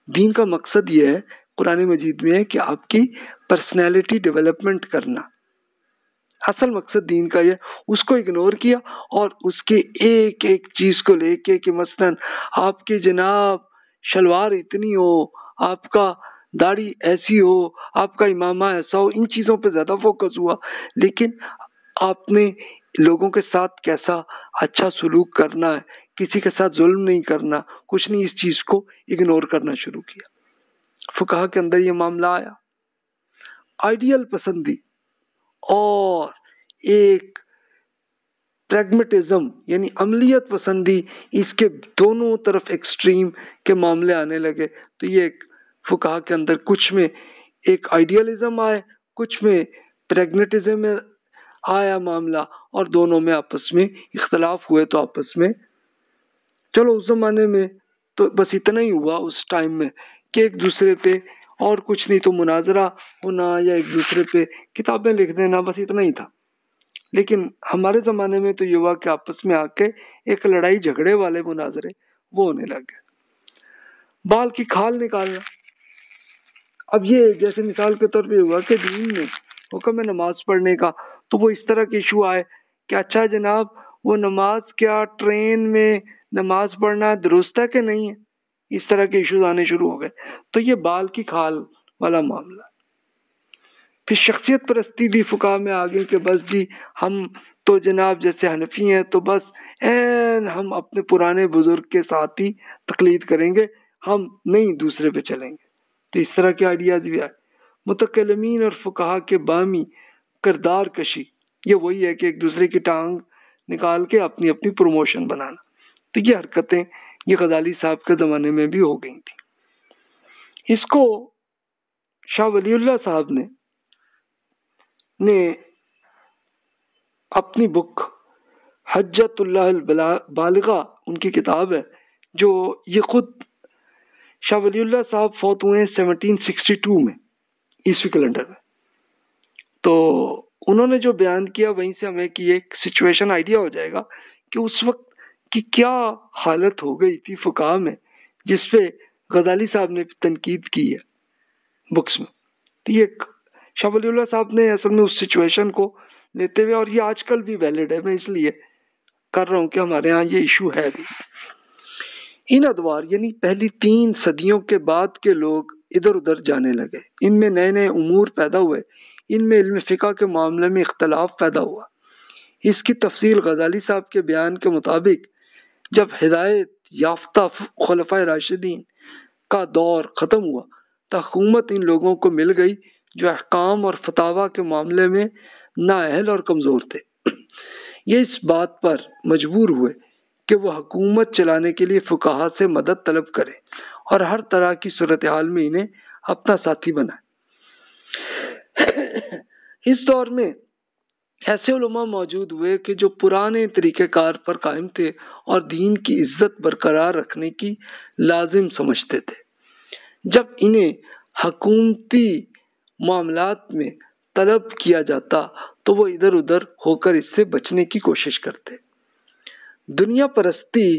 दीन का मकसद ये है कुरान मजीद में है कि आपकी पर्सनैलिटी डेवलपमेंट करना, असल मकसद दीन का ये। उसको इग्नोर किया और उसके एक एक चीज को लेके कि मसलन आपकी जनाब शलवार इतनी हो, आपका दाढ़ी ऐसी हो, आपका इमामा ऐसा हो, इन चीजों पे ज्यादा फोकस हुआ। लेकिन आपने लोगों के साथ कैसा अच्छा सलूक करना है, किसी के साथ जुल्म नहीं करना, कुछ नहीं, इस चीज को इग्नोर करना शुरू किया। फुकाहा के अंदर ये मामला आया। आइडियल पसंदी और एक प्रैग्मेटिज्म यानी अमलियत पसंदी, इसके दोनों तरफ एक्सट्रीम के मामले आने लगे। तो ये एक फुकाहा के अंदर कुछ में एक आइडियलिज्म आए, कुछ में प्रैग्मेटिज्म में आया मामला, और दोनों में आपस में इख्तलाफ हुए। तो आपस में चलो उस जमाने में तो बस इतना ही हुआ उस टाइम में कि एक दूसरे पे और कुछ नहीं तो मुनाजरा होना या एक दूसरे पे किताबें लिख देना, बस इतना ही था। लेकिन हमारे जमाने में तो ये हुआ कि आपस में आके एक लड़ाई झगड़े वाले मुनाजरे वो होने लग गए, बाल की खाल निकालना। अब ये जैसे मिसाल के तौर पे हुआ कि दीन में हुक्म है नमाज पढ़ने का, तो वो इस तरह के इशू आए कि अच्छा जनाब वो नमाज क्या ट्रेन में नमाज पढ़ना दुरुस्त है कि नहीं है, इस तरह के इश्यूज आने शुरू हो गए। तो ये बाल की खाल वाला मामला। फिर शख्सियत परस्ती भी फुकाहा में आ गई कि बस जी हम तो जनाब जैसे हनफी हैं तो बस हम अपने पुराने बुजुर्ग के साथ ही तकलीद करेंगे, हम नहीं दूसरे पे चलेंगे। तो इस तरह के आइडियाज भी आए। मुतकल्लिमीन और फुकाहा के बामी किरदार कशी, ये वही है कि एक दूसरे की टांग निकाल के अपनी अपनी प्रमोशन बनाना। तो ये हरकतें ये गजाली साहब के ज़माने में भी हो गई थी। इसको शाह वलीउल्लाह साहब ने अपनी बुक हज्जतुल्लाह बालिगा, उनकी किताब है, जो ये खुद शाह वलीउल्लाह साहब फौत हुए 1762 में ईस्वी कैलेंडर में। तो उन्होंने जो बयान किया वहीं से हमें कि एक सिचुएशन आइडिया हो जाएगा कि उस वक्त की क्या हालत हो गई थी फुकाहा में, जिसपे गजाली साहब ने तनकीद की है बुक्स में। तो ये शाह वलीउल्लाह साहब ने असल में उस सिचुएशन को लेते हुए, और ये आजकल भी वैलिड है, मैं इसलिए कर रहा हूँ कि हमारे यहाँ ये इशू है भी। इन अदवार यानी पहली 3 सदियों के बाद के लोग इधर उधर जाने लगे, इनमें नए नए उमूर पैदा हुए, इनमें इल्म फिक़ह के मामले में इख्तलाफ पैदा हुआ। इसकी तफसील गजाली साहब के बयान के मुताबिक जब हिदायत याफ्ता खुलफाए राशिदीन का दौर ख़त्म हुआ तो हुकूमत इन लोगों को मिल गई जो अहकाम और फतावा के मामले में नाअहल और कमज़ोर थे। ये इस बात पर मजबूर हुए कि वह हुकूमत चलाने के लिए फुकाहा से मदद तलब करें और हर तरह की सूरत हाल में इन्हें अपना साथी बनाए। इस दौर में ऐसे उलमा मौजूद हुए कि जो पुराने तरीक़ेकार पर कायम थे और दीन की इज्जत बरकरार रखने की लाजिम समझते थे। जब इन्हें हकूमती मामलात में तलब किया जाता तो वो इधर उधर होकर इससे बचने की कोशिश करते। दुनिया परस्ती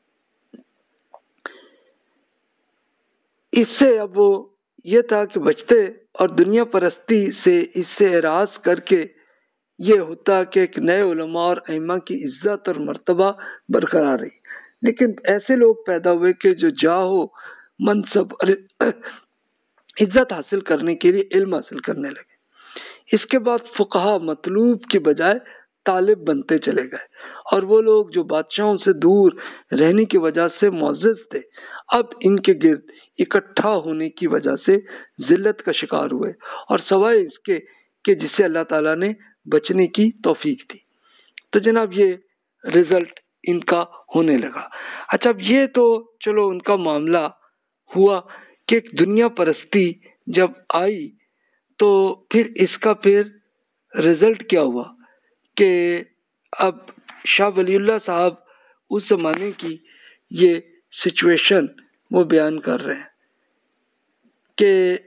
इससे अब वो ये था कि बचते, और दुनिया परस्ती से इससे एराज करके ये होता कि एक नए उलमा और अइम्मा की इज्जत और मर्तबा बरकरार रही। लेकिन ऐसे लोग पैदा हुए कि जो जाहो मनसब और इज्जत हासिल करने के लिए इल्म हासिल करने लगे। इसके बाद फुकाहा मतलूब की बजाय तालिब बनते चले गए, और वो लोग जो बादशाहों से दूर रहने की वजह से मुअज़्ज़ज़ थे अब इनके गिर्द इकट्ठा होने की वजह से जिल्लत का शिकार हुए, और सवाए इसके कि जिसे अल्लाह ताला ने बचने की तौफीक दी। तो जनाब ये रिजल्ट इनका होने लगा। अच्छा, अब ये तो चलो उनका मामला हुआ कि एक दुनिया परस्ती जब आई तो फिर इसका फिर रिजल्ट क्या हुआ कि अब शाह वलीउल्लाह साहब उस जमाने की ये सिचुएशन वो बयान कर रहे हैं कि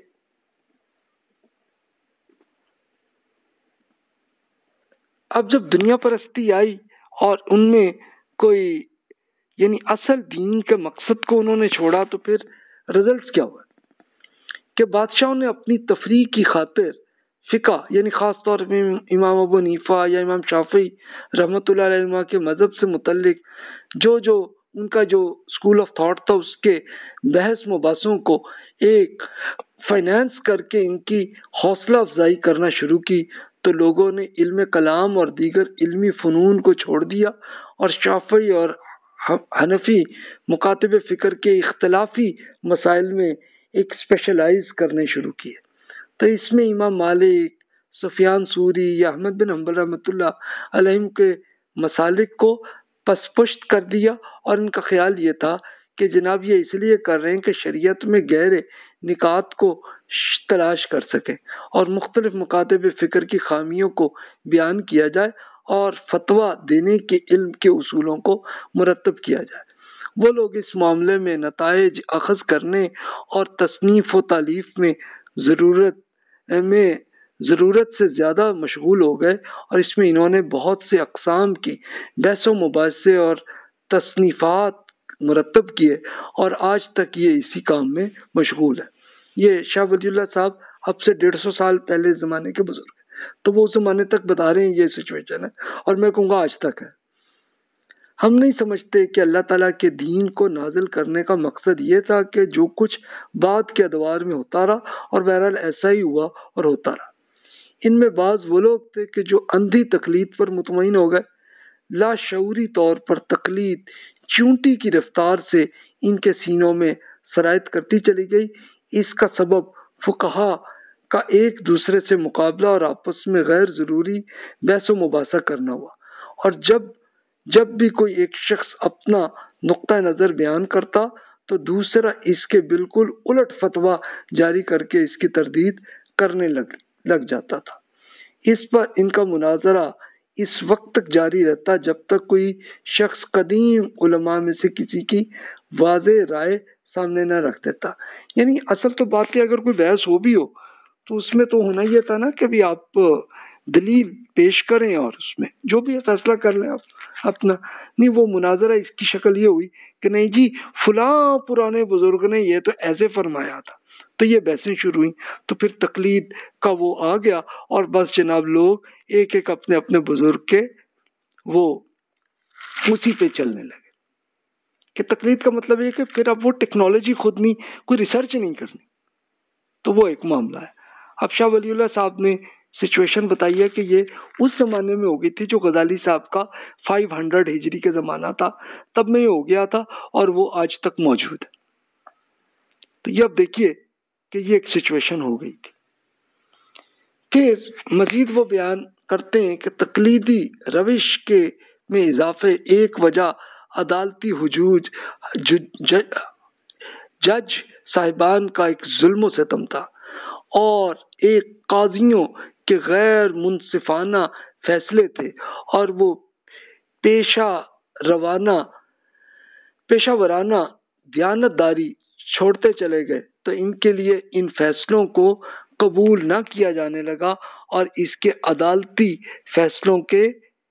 अब जब दुनिया परस्ती आई और उनमें कोई यानी असल दीन के मकसद को उन्होंने छोड़ा तो फिर रिजल्ट्स क्या हुआ कि बादशाहों ने अपनी तफरीह की खातिर फिका यानी ख़ास तौर पे इमाम अबू हनीफा या इमाम शाफी रहमतुल्लाह अलैहिमा के मज़हब से मुतल्लिक जो उनका जो स्कूल ऑफ थॉट था उसके बहस मुबासों को एक फाइनेंस करके इनकी हौसला अफजाई करना शुरू की, तो लोगों ने इल्म कलाम और दीगर इल्मी फ़नून को छोड़ दिया और शाफी और हनफी मुकातिब फ़िक्र के इख्तलाफी मसाइल में एक स्पेशलाइज करने शुरू किए। तो इसमें इमाम मालिक, सुफियान सूरी या अहमद बिन हम्बल रहमतुल्लाह अलैहिम के मसालिक को पसपुश्त कर दिया और इनका ख्याल ये था कि जनाब ये इसलिए कर रहे हैं कि शरीयत में गहरे निकात को तलाश कर सकें और मुख्तलिफ मुकातिब फ़िक्र की खामियों को बयान किया जाए और फतवा देने के इल्म के उसूलों को मुरतब किया जाए। वो लोग इस मामले में नताइज अखज़ करने और तसनीफ़ व तालीफ में ज़रूरत से ज़्यादा मशगूल हो गए और इसमें इन्होंने बहुत से अक़साम की बहसों मुबाहिसे और तसनीफ़ात मुरतब किए और आज तक ये इसी काम में मशगूल है। ये शाह वलीउल्लाह साहब अब से 150 साल पहले ज़माने के बुजुर्ग हैं, तो वो उस ज़माने तक बता रहे हैं ये सिचुएशन है और मैं कहूँगा आज तक है। हम नहीं समझते कि अल्लाह ताला के दीन को नाजिल करने का मकसद ये था कि जो कुछ बाद के अदवार में होता रहा और बहरहाल ऐसा ही हुआ और होता रहा। इनमें बाज़ वो लोग थे कि जो अंधी तकलीद पर मुतमईन हो गए, लाशऊरी तौर पर तकलीद चूंटी की रफ्तार से इनके सीनों में सरायत करती चली गई। इसका सबब फुकहा का एक दूसरे से मुकाबला और आपस में गैर ज़रूरी बहस व मुबासा करना हुआ और जब भी कोई एक शख्स अपना नुक्ता नज़र बयान करता तो दूसरा इसके बिल्कुल उलट फतवा जारी करके इसकी तरदीद करने लग जाता था। इस पर इनका मुनाजरा इस वक्त तक जारी रहता जब तक कोई शख्स कदीम उलमा में से किसी की वाज़ेह राय सामने न रख देता। यानी असल तो बात है, अगर कोई बहस हो भी हो तो उसमें तो होना ये था ना कि भी आप दलील पेश करें और उसमें जो भी फैसला कर लें आप अपना। नहीं, वो मुनाजरा इसकी शक्ल ये हुई कि नहीं जी फुला पुराने बुजुर्ग ने ये तो ऐसे फरमाया था, तो ये बहसें शुरू हुई। तो फिर तकलीद का वो आ गया और बस जनाब लोग एक एक अपने अपने बुजुर्ग के वो उसी पे चलने लगे। कि तकलीद का मतलब ये कि फिर अब वो टेक्नोलॉजी खुद नहीं, कोई रिसर्च नहीं करनी, तो वो एक मामला है। अब शाह वलीउल्लाह साहब ने सिचुएशन बताई है कि ये उस जमाने में हो गई थी जो गजाली साहब का 500 हिजरी के ज़माना था, तब में ये हो गया था और वो आज तक मौजूद है। तो ये अब देखिए कि ये एक सिचुएशन हो गई थी। फिर मजीद वो बयान करते हैं कि तकलीदी रविश के में इजाफे एक वजह अदालती हुजूज जज साहिबान का एक जुल्म सितम था और एक काजियों के गैर मुनसिफाना फैसले थे और वो पेशावराना दयानतदारी छोड़ते चले गए, तो इनके लिए इन फैसलों को कबूल ना किया जाने लगा और इसके अदालती फैसलों के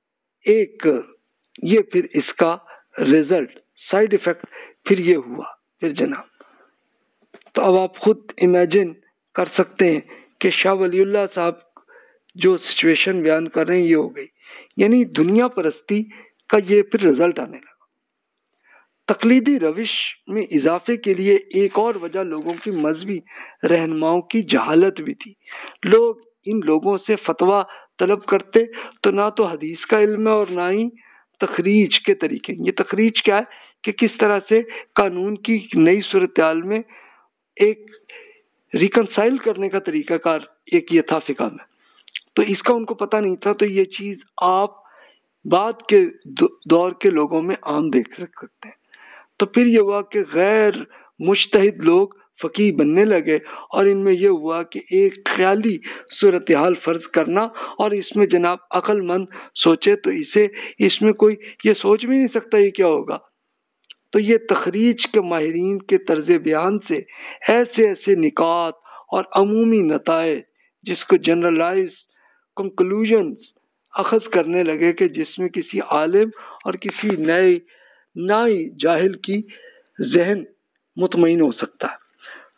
ये फिर इसका रिजल्ट साइड इफेक्ट फिर ये हुआ फिर जनाब। तो अब आप खुद इमेजिन कर सकते हैं कि शाह वलीउल्लाह साहब जो सिचुएशन बयान कर रहे हैं ये हो गई, यानी दुनिया परस्ती का ये फिर रिजल्ट आने लगा। तकलीदी रविश में इजाफे के लिए एक और वजह लोगों की मजहबी रहनुमाओं की जहालत भी थी। लोग इन लोगों से फतवा तलब करते तो ना तो हदीस का इल्म है और ना ही तखरीज के तरीके। ये तखरीज क्या है कि किस तरह से कानून की नई सूरत-ए-हाल में एक रिकंसाइल करने का तरीकाकार एक ये था फिक़ह में, तो इसका उनको पता नहीं था। तो ये चीज़ आप बाद के दौर के लोगों में आम देख सकते हैं। तो फिर ये हुआ कि गैर मुज्तहिद लोग फ़कीह बनने लगे और इनमें यह हुआ कि एक ख्याली सूरत हाल फर्ज करना और इसमें जनाब अक्लमंद सोचे तो इसमें कोई ये सोच भी नहीं सकता ये क्या होगा। तो ये तखरीज के माहिरीन के तर्ज बयान से ऐसे ऐसे निकात और अमूमी नताए जिसको जनरलाइज कंक्लूजन्स अखज़ करने लगे कि जिसमें किसी आलिम और किसी नए जाहिल की जहन मुतमईन हो सकता है।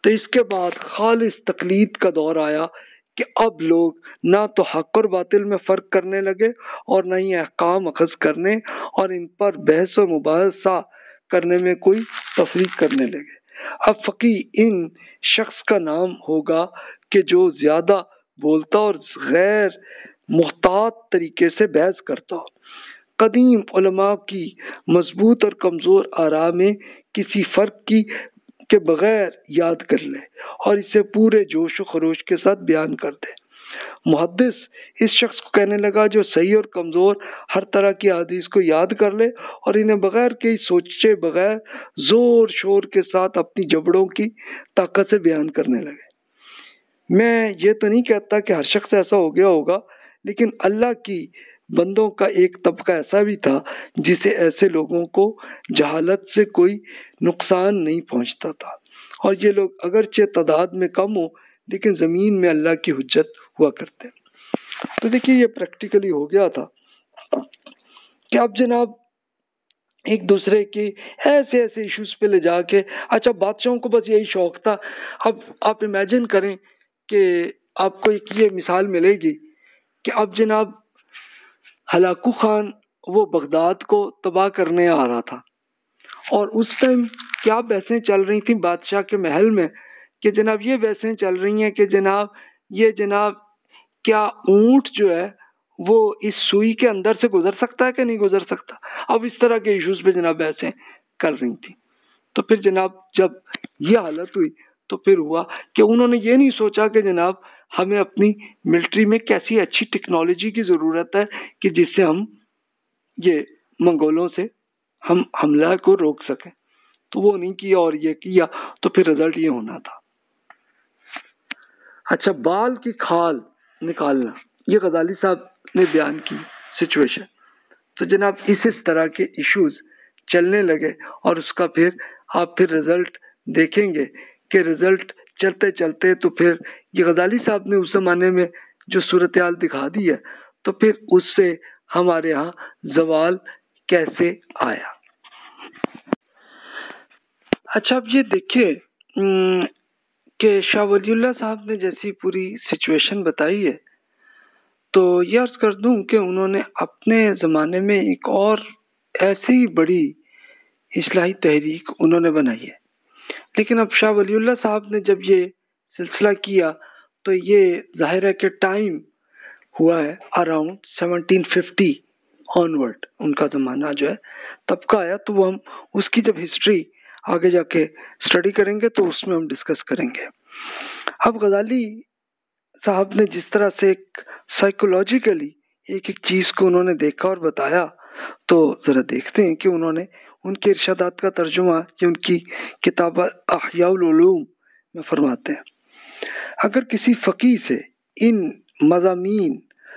तो इसके बाद खालिस तकलीद का दौर आया कि अब लोग ना तो हक और बातिल में फर्क करने लगे और न ही अहकाम अखज़ करने और इन पर बहस और मुबाहसा करने में कोई तफरीक करने लगे। अब फकीह इन शख्स का नाम होगा कि जो ज्यादा बोलता और गैर मुहतात तरीके से बहस करता हो। कदीम उलमा की मजबूत और कमजोर आरा में किसी फर्क के बगैर याद कर ले और इसे पूरे जोश व खरोश के साथ बयान कर दे। मुहद्दिस इस शख्स को कहने लगा जो सही और कमजोर हर तरह की हदीस को याद कर ले और इन्हें बगैर कहीं सोचे बगैर जोर शोर के साथ अपनी जबड़ों की ताकत से बयान करने लगे। मैं ये तो नहीं कहता कि हर शख्स ऐसा हो गया होगा, लेकिन अल्लाह की बंदों का एक तबका ऐसा भी था जिसे ऐसे लोगों को जहालत से कोई नुकसान नहीं पहुंचता था और ये लोग अगरचे तादाद में कम हो लेकिन जमीन में अल्लाह की हुज्जत हुआ करते। तो देखिए ये प्रैक्टिकली हो गया था कि अब जनाब एक दूसरे के ऐसे ऐसे इश्यूज पे ले जाके, अच्छा बादशाहों को बस यही शौक था। अब आप इमेजिन करें कि आपको एक ये मिसाल मिलेगी कि अब जनाब हलाकू खान वो बगदाद को तबाह करने आ रहा था और उस टाइम क्या बहसें चल रही थी बादशाह के महल में कि जनाब ये बहसें चल रही हैं कि जनाब क्या ऊंट जो है वो इस सुई के अंदर से गुजर सकता है कि नहीं गुजर सकता। अब इस तरह के इश्यूज पे जनाब बहसें कर रही थी। तो फिर जनाब जब ये हालत हुई तो फिर हुआ कि उन्होंने ये नहीं सोचा कि जनाब हमें अपनी मिलिट्री में कैसी अच्छी टेक्नोलॉजी की ज़रूरत है कि जिससे हम ये मंगोलों से हम हमला को रोक सकें। तो वो नहीं किया और ये किया तो फिर रिजल्ट ये होना था। अच्छा, बाल की खाल निकालना, ये गजाली साहब ने बयान की सिचुएशन। तो जनाब इस तरह के इश्यूज चलने लगे और उसका फिर आप फिर रिजल्ट देखेंगे कि रिजल्ट चलते चलते तो फिर ये गजाली साहब ने उस जमाने में जो सूरत हाल दिखा दी है तो फिर उससे हमारे यहाँ जवाल कैसे आया। अच्छा, अब ये देखिए कि शाह वलीउल्लाह साहब ने जैसी पूरी सिचुएशन बताई है तो ये अर्ज कर दूं कि उन्होंने अपने ज़माने में एक और ऐसी बड़ी इस्लाही तहरीक उन्होंने बनाई है। लेकिन अब शाह वलीउल्लाह साहब ने जब ये सिलसिला किया तो ये जाहिर है कि टाइम हुआ है अराउंड 1750 ऑनवर्ड, उनका ज़माना जो है तब का आया। तो वो हम उसकी जब हिस्ट्री आगे जाके स्टडी करेंगे तो उसमें हम डिस्कस करेंगे। अब गजाली साहब ने जिस तरह से एक साइकोलॉजिकली एक एक चीज को उन्होंने देखा और बताया तो जरा देखते हैं कि उन्होंने उनके इरशादात का तर्जुमा ये उनकी किताब अहयाउल उलूम में फरमाते हैं। अगर किसी फकीह से इन मज़ामीन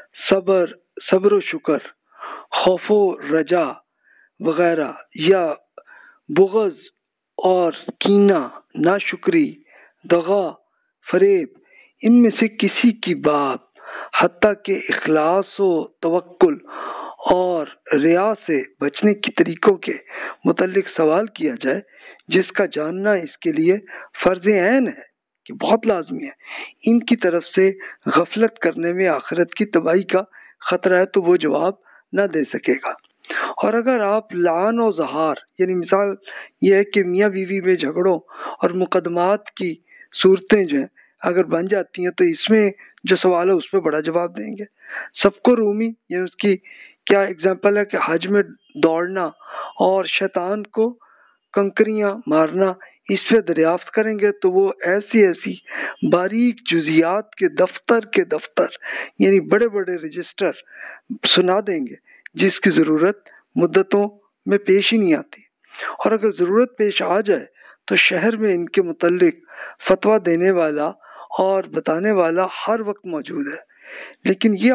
सब्र व शुक्र, खौफो रजा वगैरह या बुग़ज़ और कीना, नाशुक्री, दगा, फरेब, इनमें से किसी की बात हत्ता के इखलास व तवक्कुल और रिया से बचने के तरीकों के मुतालिक सवाल किया जाए, जिसका जानना इसके लिए फर्ज ऐन है कि बहुत लाजमी है, इनकी तरफ से गफलत करने में आखिरत की तबाही का खतरा है, तो वो जवाब न दे सकेगा। और अगर आप लान और जहार, यानी मिसाल ये है कि मियाँ बीवी में झगड़ों और मुकदमात की सूरतें जो हैं अगर बन जाती हैं तो इसमें जो सवाल है उस पर बड़ा जवाब देंगे। सबको रूमी, ये उसकी क्या एग्जाम्पल है कि हज में दौड़ना और शैतान को कंकरियां मारना, इससे दरियाफ्त करेंगे तो वो ऐसी ऐसी बारीक जुजियात के दफ्तर यानी बड़े बड़े रजिस्टर सुना देंगे जिसकी ज़रूरत मुद्दतों में पेश ही नहीं आती। और अगर ज़रूरत पेश आ जाए तो शहर में इनके मुताल्लिक फतवा देने वाला और बताने वाला हर वक्त मौजूद है। लेकिन ये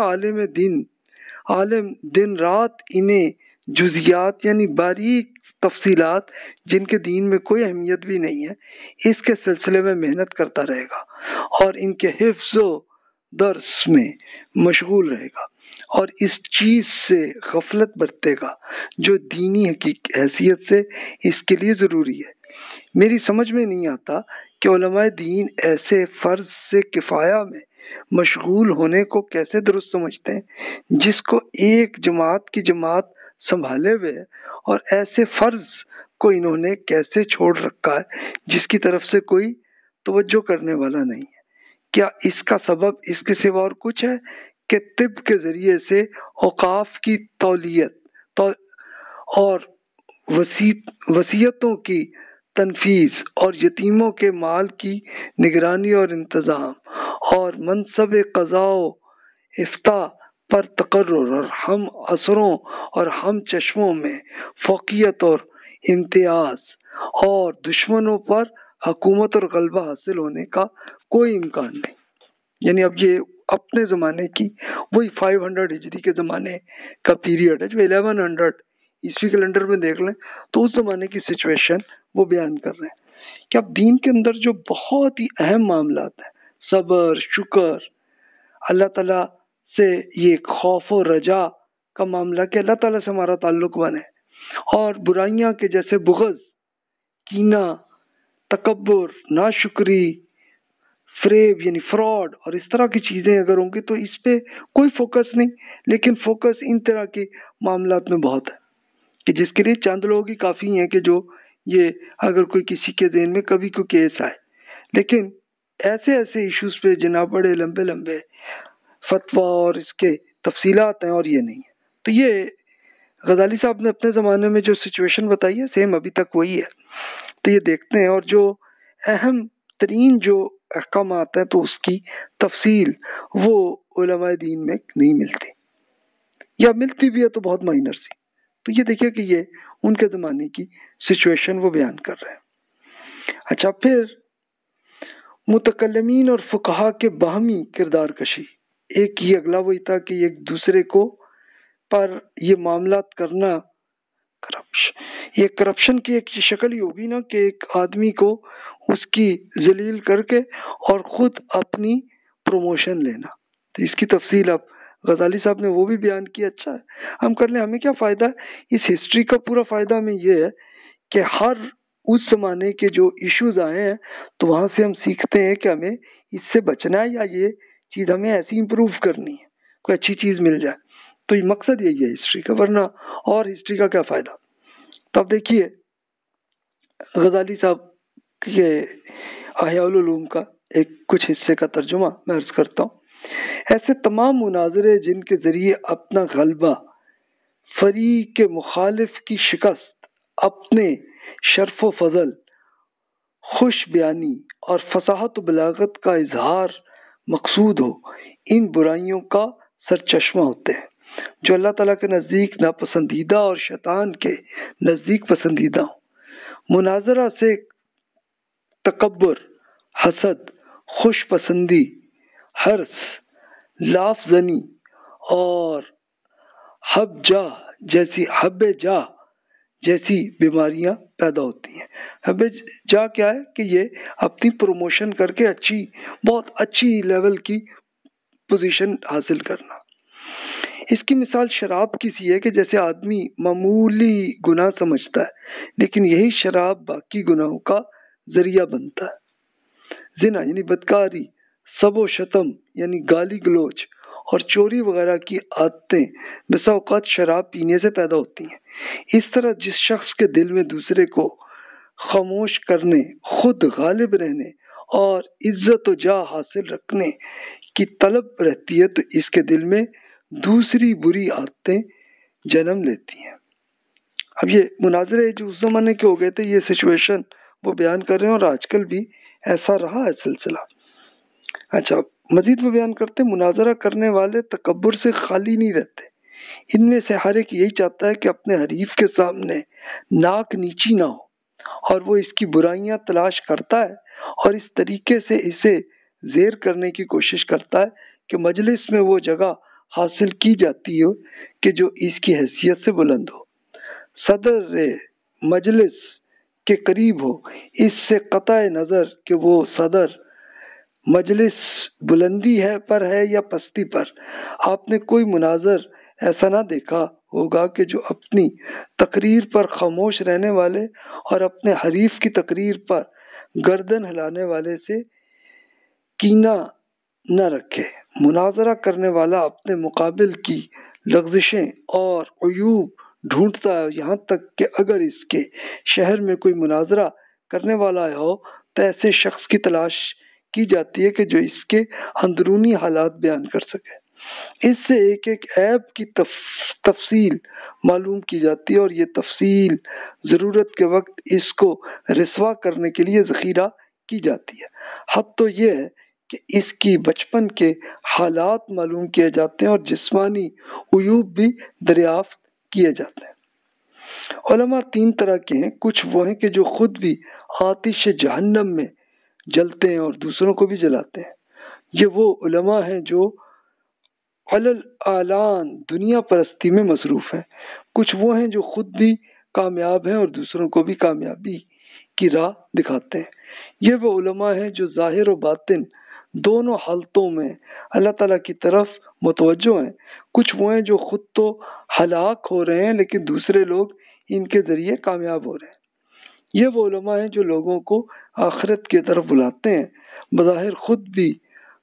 आलिम दिन रात इन्हें जुजियात यानी बारीक तफसीलात जिनके दीन में कोई अहमियत भी नहीं है, इसके सिलसिले में मेहनत करता रहेगा और इनके हिफ्ज़ो दर्स में मशगूल रहेगा और इस चीज से गफलत बरतेगा जो दीनी हैसियत से इसके लिए जरूरी है। मेरी समझ में नहीं आता कि उलमाए दीन ऐसे फर्ज से किफाया में मशगूल होने को कैसे दुरुस्त समझते हैं जिसको एक जमात की जमात संभाले हुए है, और ऐसे फर्ज को इन्होंने कैसे छोड़ रखा है जिसकी तरफ से कोई तवज्जो करने वाला नहीं है। क्या इसका सबब इसके सिवा और कुछ है कि तिब के जरिए से औकाफ की तौलियत और वसीयतों की तनफीज और यतीमों के माल की निगरानी और इंतजाम और मनसब क़ज़ा इफ्ता पर तकर्रुर और हम असरों और हम चश्मों में फ़ौक़ियत और इम्तियाज और दुश्मनों पर हुकूमत और गलबा हासिल होने का कोई इम्कान नहीं। यानी अब ये अपने ज़माने की वही 500 हिजरी के ज़माने का पीरियड है, जो 1100 ईस्वी कैलेंडर में देख लें तो उस ज़माने की सिचुएशन वो बयान कर रहे हैं कि अब दीन के अंदर जो बहुत ही अहम मामला है, सब्र, शुक्र, अल्लाह ताला से ये खौफ और रजा का मामला कि अल्लाह ताला से हमारा ताल्लुक बने, और बुराइयां के जैसे बुग़्ज़, कीना, तकब्बुर, नाशुक्री, फ्रेब यानी फ्रॉड और इस तरह की चीज़ें अगर होंगी तो इस पे कोई फोकस नहीं, लेकिन फोकस इन तरह के मामलात में बहुत है कि जिसके लिए चंद लोग ही काफ़ी हैं कि जो ये अगर कोई किसी के ज़हन में कभी कोई केस आए, लेकिन ऐसे ऐसे इश्यूज पे जना बड़े लंबे लंबे फतवा और इसके तफसीलात हैं और ये नहीं है। तो ये गजाली साहब ने अपने ज़माने में जो सिचुएशन बताई है सेम अभी तक वही है। तो ये देखते हैं, और जो अहम तरीन जो अहकामात हैं तो उसकी तफसील वो उलमाए दीन में नहीं मिलती, या मिलती भी है तो बहुत माइनर सी। तो ये देखिए कि ये उनके ज़माने की सिचुएशन वो बयान कर रहे हैं। अच्छा, फिर मुतकल्लिमीन और फुकहा के बाहमी किरदार कशी, एक ये अगला वही था कि एक दूसरे को पर ये मामलात करना ये करप्शन की एक शक्ल ही होगी ना कि एक आदमी को उसकी जलील करके और खुद अपनी प्रमोशन लेना। तो इसकी तफसील अब गजाली साहब ने वो भी बयान किया। अच्छा है, हम कर लें, हमें क्या फ़ायदा। इस हिस्ट्री का पूरा फ़ायदा हमें ये है कि हर उस ज़माने के जो इश्यूज आए हैं तो वहाँ से हम सीखते हैं कि हमें इससे बचना है या ये चीज़ हमें ऐसी इम्प्रूव करनी है, कोई अच्छी चीज़ मिल जाए। तो ये मकसद यही है हिस्ट्री का, वरना और हिस्ट्री का क्या फ़ायदा। तो अब देखिए गजाली साहब के अहयाउल उलूम का एक कुछ हिस्से का तर्जुमा मैं अर्ज करता हूँ। ऐसे तमाम मुनाजरे जिनके ज़रिए अपना गलबा, फरीक के मुखालिफ की शिकस्त, अपने शर्फ व फजल, खुश बयानी और फसाहत व बलागत का इजहार मकसूद हो, इन बुराइयों का सरचश्मा होते हैं जो अल्लाह ताला के नज़दीक नापसंदीदा और शैतान के नज़दीक पसंदीदा हो। मुनाजरा से तकब्बुर, हसद, खुश पसंदी, हर्स, लाफजनी और हब्बे जा जैसी बीमारियां पैदा होती हैं। हब्बे जा क्या है कि ये अपनी प्रमोशन करके बहुत अच्छी लेवल की पोजीशन हासिल करना। इसकी मिसाल शराब की सी है कि जैसे आदमी मामूली गुनाह समझता है, लेकिन यही शराब बाकी गुनाहों का जरिया बनता है। जिना यानी बदकारी, सबो शतम यानी गाली गलोच और चोरी वगैरह की आदतें बसा औकात शराब पीने से पैदा होती हैं। इस तरह जिस शख्स के दिल में दूसरे को खामोश करने, खुद गालिब रहने और इज्जत व जा हासिल रखने की तलब रहती है तो इसके दिल में दूसरी बुरी आदतें जन्म लेती हैं। अब ये मुनाजरे जो उस जमाने के हो गए थे, ये सिचुएशन वो बयान कर रहे हैं और आजकल भी ऐसा रहा है सिलसिला। अच्छा, मजीद वो बयान करते, मुनाजरा करने वाले तकब्बुर से खाली नहीं रहते। इनमें से हर एक यही चाहता है कि अपने हरीफ के सामने नाक नीची ना हो, और वो इसकी बुराइयां तलाश करता है और इस तरीके से इसे जेर करने की कोशिश करता है कि मजलिस में वो जगह हासिल की जाती हो कि जो इसकी हैसियत से बुलंद हो, सदर मजलिस के करीब हो। इससे कतई नज़र कि वो सदर मजलिस बुलंदी है पर है या पस्ती पर। आपने कोई मुनाजर ऐसा ना देखा होगा कि जो अपनी तकरीर पर खामोश रहने वाले और अपने हरीफ की तकरीर पर गर्दन हिलाने वाले से कीना न रखे। मुनाजरा करने वाला अपने मुकाबिल की लग़ज़िशें और अयूब ढूंढता है, यहाँ तक कि अगर इसके शहर में कोई मुनाजरा करने वाला हो तो ऐसे शख्स की तलाश की जाती है कि जो इसके अंदरूनी हालात बयान कर सके। इससे एक एक ऐब की तफसील मालूम की जाती है और ये तफसील ज़रूरत के वक्त इसको रिसवा करने के लिए ज़ख़ीरा की जाती है। हद तो ये है कि इसकी बचपन के हालात मालूम किए जाते हैं और जिस्मानी उयूब भी दरियाफ्त किए जाते हैं। उलमा तीन तरह के हैं, कुछ वो हैं कि जो खुद भी आतिश जहन्नम में जलते हैं और दूसरों को भी जलाते हैं। ये वो उलमा हैं जो अलल आलान दुनिया परस्ती में मसरूफ़ हैं। कुछ वो हैं जो खुद भी कामयाब हैं और दूसरों को भी कामयाबी की राह दिखाते हैं। ये वो उलमा हैं जो ज़ाहिर और बातिन दोनों हालतों में अल्लाह ताला की तरफ मुतवज्जो हैं। कुछ वो हैं जो खुद तो हलाक हो रहे हैं लेकिन दूसरे लोग इनके ज़रिए कामयाब हो रहे हैं। ये वो उलमा हैं जो लोगों को आखिरत की तरफ बुलाते हैं, बज़ाहिर खुद भी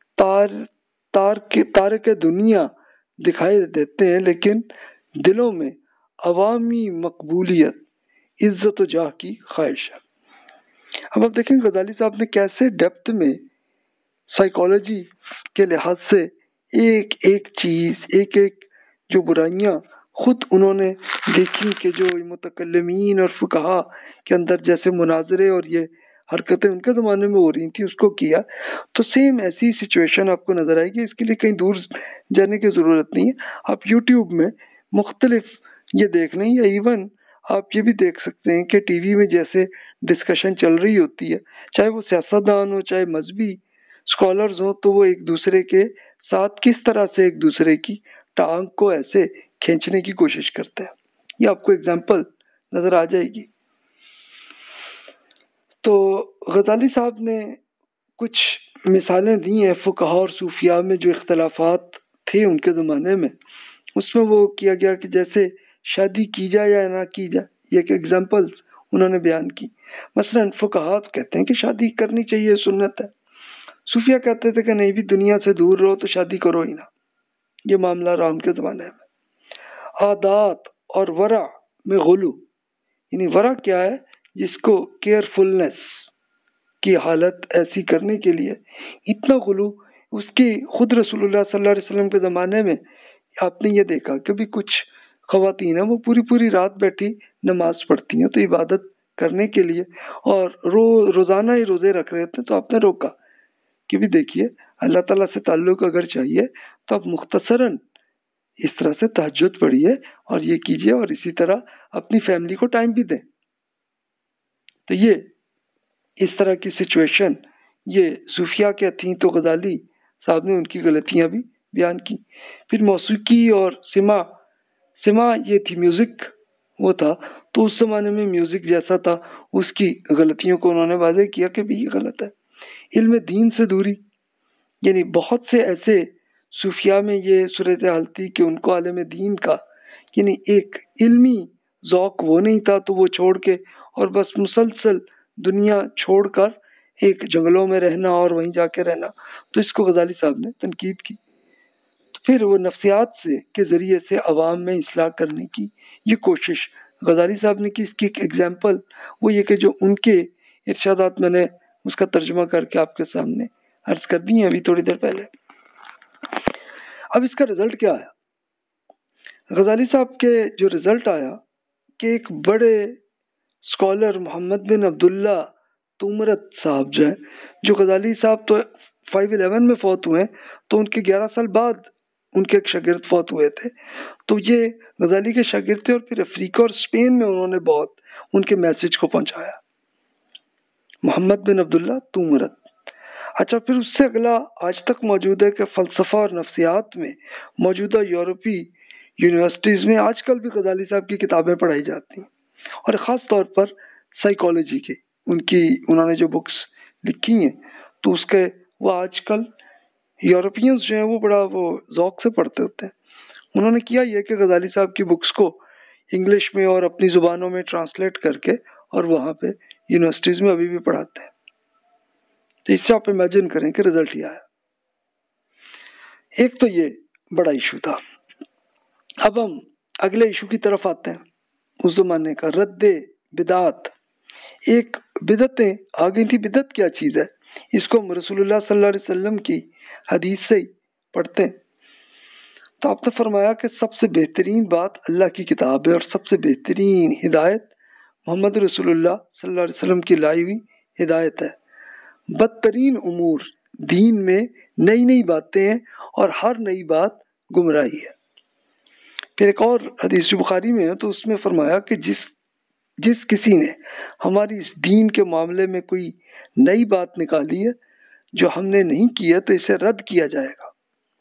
तार के दुनिया दिखाई देते हैं लेकिन दिलों में अवामी मकबूलियत, इज्जत व जाह की ख्वाहिश है। अब आप देखें गजाली साहब ने कैसे डेप्थ में साइकोलॉजी के लिहाज से एक एक चीज, एक एक जो बुराइयां खुद उन्होंने देखी कि जो मुतकल्लिमीन और फुकहा के अंदर जैसे मुनाजरे और ये हरकतें उनके ज़माने में हो रही थी उसको किया, तो सेम ऐसी सिचुएशन आपको नज़र आएगी। इसके लिए कहीं दूर जाने की ज़रूरत नहीं है। आप यूट्यूब में मुख्तलिफ ये देख लें या इवन आप ये भी देख सकते हैं कि टीवी में जैसे डिस्कशन चल रही होती है, चाहे वो सियासतदान हो चाहे मजहबी स्कॉलर्स हो, तो वो एक दूसरे के साथ किस तरह से एक दूसरे की टांग को ऐसे खींचने की कोशिश करते हैं। ये आपको एग्जाम्पल नजर आ जाएगी। तो गजाली साहब ने कुछ मिसालें दी हैं फुकहा और सूफिया में जो इख्तलाफात थे उनके ज़माने में। उसमें वो किया गया कि जैसे शादी की जाए या ना की जाए, ये एक एग्जाम्पल्स उन्होंने बयान की। मसलन फुकहा कहते हैं कि शादी करनी चाहिए, सुन्नत है। सूफिया कहते थे कि नहीं भी दुनिया से दूर रहो तो शादी करो ही ना। ये मामला रहा उनके ज़माने में। आदात और वरा में गुलू, यानी वरा क्या है, जिसको केयरफुलनेस की हालत ऐसी करने के लिए इतना गुलू, उसके खुद रसूलुल्लाह सल्लल्लाहु अलैहि वसल्लम के ज़माने में आपने ये देखा कि भी कुछ ख़वातीन है वो पूरी पूरी रात बैठी नमाज पढ़ती हैं तो इबादत करने के लिए, और रोज़ाना ही रोज़े रख रहे थे। तो आपने रोका कि भी देखिए अल्लाह ताला से ताल्लुक़ अगर चाहिए तो आप मुख्तसरन इस तरह से तहज्जुद पढ़िए और ये कीजिए और इसी तरह अपनी फैमिली को टाइम भी दें। तो ये इस तरह की सिचुएशन ये सूफिया क्या थी, तो गजाली साहब ने उनकी गलतियां भी बयान की। फिर मौसीकी और सिमा ये थी म्यूजिक, वो था तो उस जमाने में म्यूजिक जैसा था उसकी गलतियों को उन्होंने वाज़ेह किया कि भी ये गलत है। इल्म दीन से दूरी, यानी बहुत से ऐसे सूफिया में ये सूरत हाल थी कि उनको आलम दीन का यानी एक इल्मी ज़ौक़ वो नहीं था, तो वो छोड़ के और बस मुसलसल दुनिया छोड़कर एक जंगलों में रहना और वहीं जाके रहना। तो इसको गजाली साहब ने तनकीद की। तो फिर वो नफ्सियात से के ज़रिए से अवाम में इस्लाह करने की ये कोशिश गजाली साहब ने की। इसकी एक एग्जाम्पल वो ये कि जो उनके इरशादात मैंने उसका तर्जुमा करके आपके सामने अर्ज कर दी है अभी थोड़ी देर पहले। अब इसका रिजल्ट क्या आया? गजाली साहब के जो रिजल्ट आया कि एक बड़े scholar Muhammad bin Abdullah Tumart साहब जो है, जो गजाली साहब तो 511 में फौत हुए, तो उनके 11 साल बाद उनके एक शागिर्द फौत हुए थे। तो ये गजाली के शागिर्द थे और फिर अफ्रीका और स्पेन में उन्होंने बहुत उनके मैसेज को पहुंचाया, मोहम्मद बिन अब्दुल्ला तुमरत। अच्छा, फिर उससे अगला आज तक मौजूद है कि फ़लसफ़ा और नफ्सियात में मौजूदा यूरोपी यूनिवर्सिटीज़ में आजकल भी गजाली साहब की किताबें पढ़ाई जाती हैं और ख़ास तौर पर साइकोलॉजी की उन्होंने जो बुक्स लिखी हैं, तो उसके वो आजकल यूरोपियंस जो हैं वो बड़ा वो ज़ौक़ से पढ़ते होते हैं। उन्होंने किया ये कि गजाली साहब की बुक्स को इंग्लिश में और अपनी जुबानों में ट्रांसलेट करके और वहाँ पे यूनिवर्सिटीज में अभी भी पढ़ाते हैं। तो इससे आप इमेजिन करें कि रिजल्ट ये आया। एक तो ये बड़ा इशू था। अब हम अगले इशू की तरफ आते हैं। उस जमाने का रद्दे बिदात, एक बिदतें आ गई थी। बिदत क्या चीज है, इसको हम रसूलुल्लाह सल्लल्लाहु अलैहि वसल्लम की हदीस से ही पढ़ते हैं। तो आपने फरमाया कि सबसे बेहतरीन बात अल्लाह की किताब है और सबसे बेहतरीन हिदायत मोहम्मद रसूलुल्लाह सल्लल्लाहु अलैहि वसल्लम की लाई हुई हिदायत है। बदतरीन उमूर दीन में नई नई बातें हैं और हर नई बात गुमराही है। फिर एक और हदीस बुखारी में है, तो उसमें फरमाया कि जिस किसी ने हमारी इस दीन के मामले में कोई नई बात निकाली है जो हमने नहीं किया तो इसे रद्द किया जाएगा।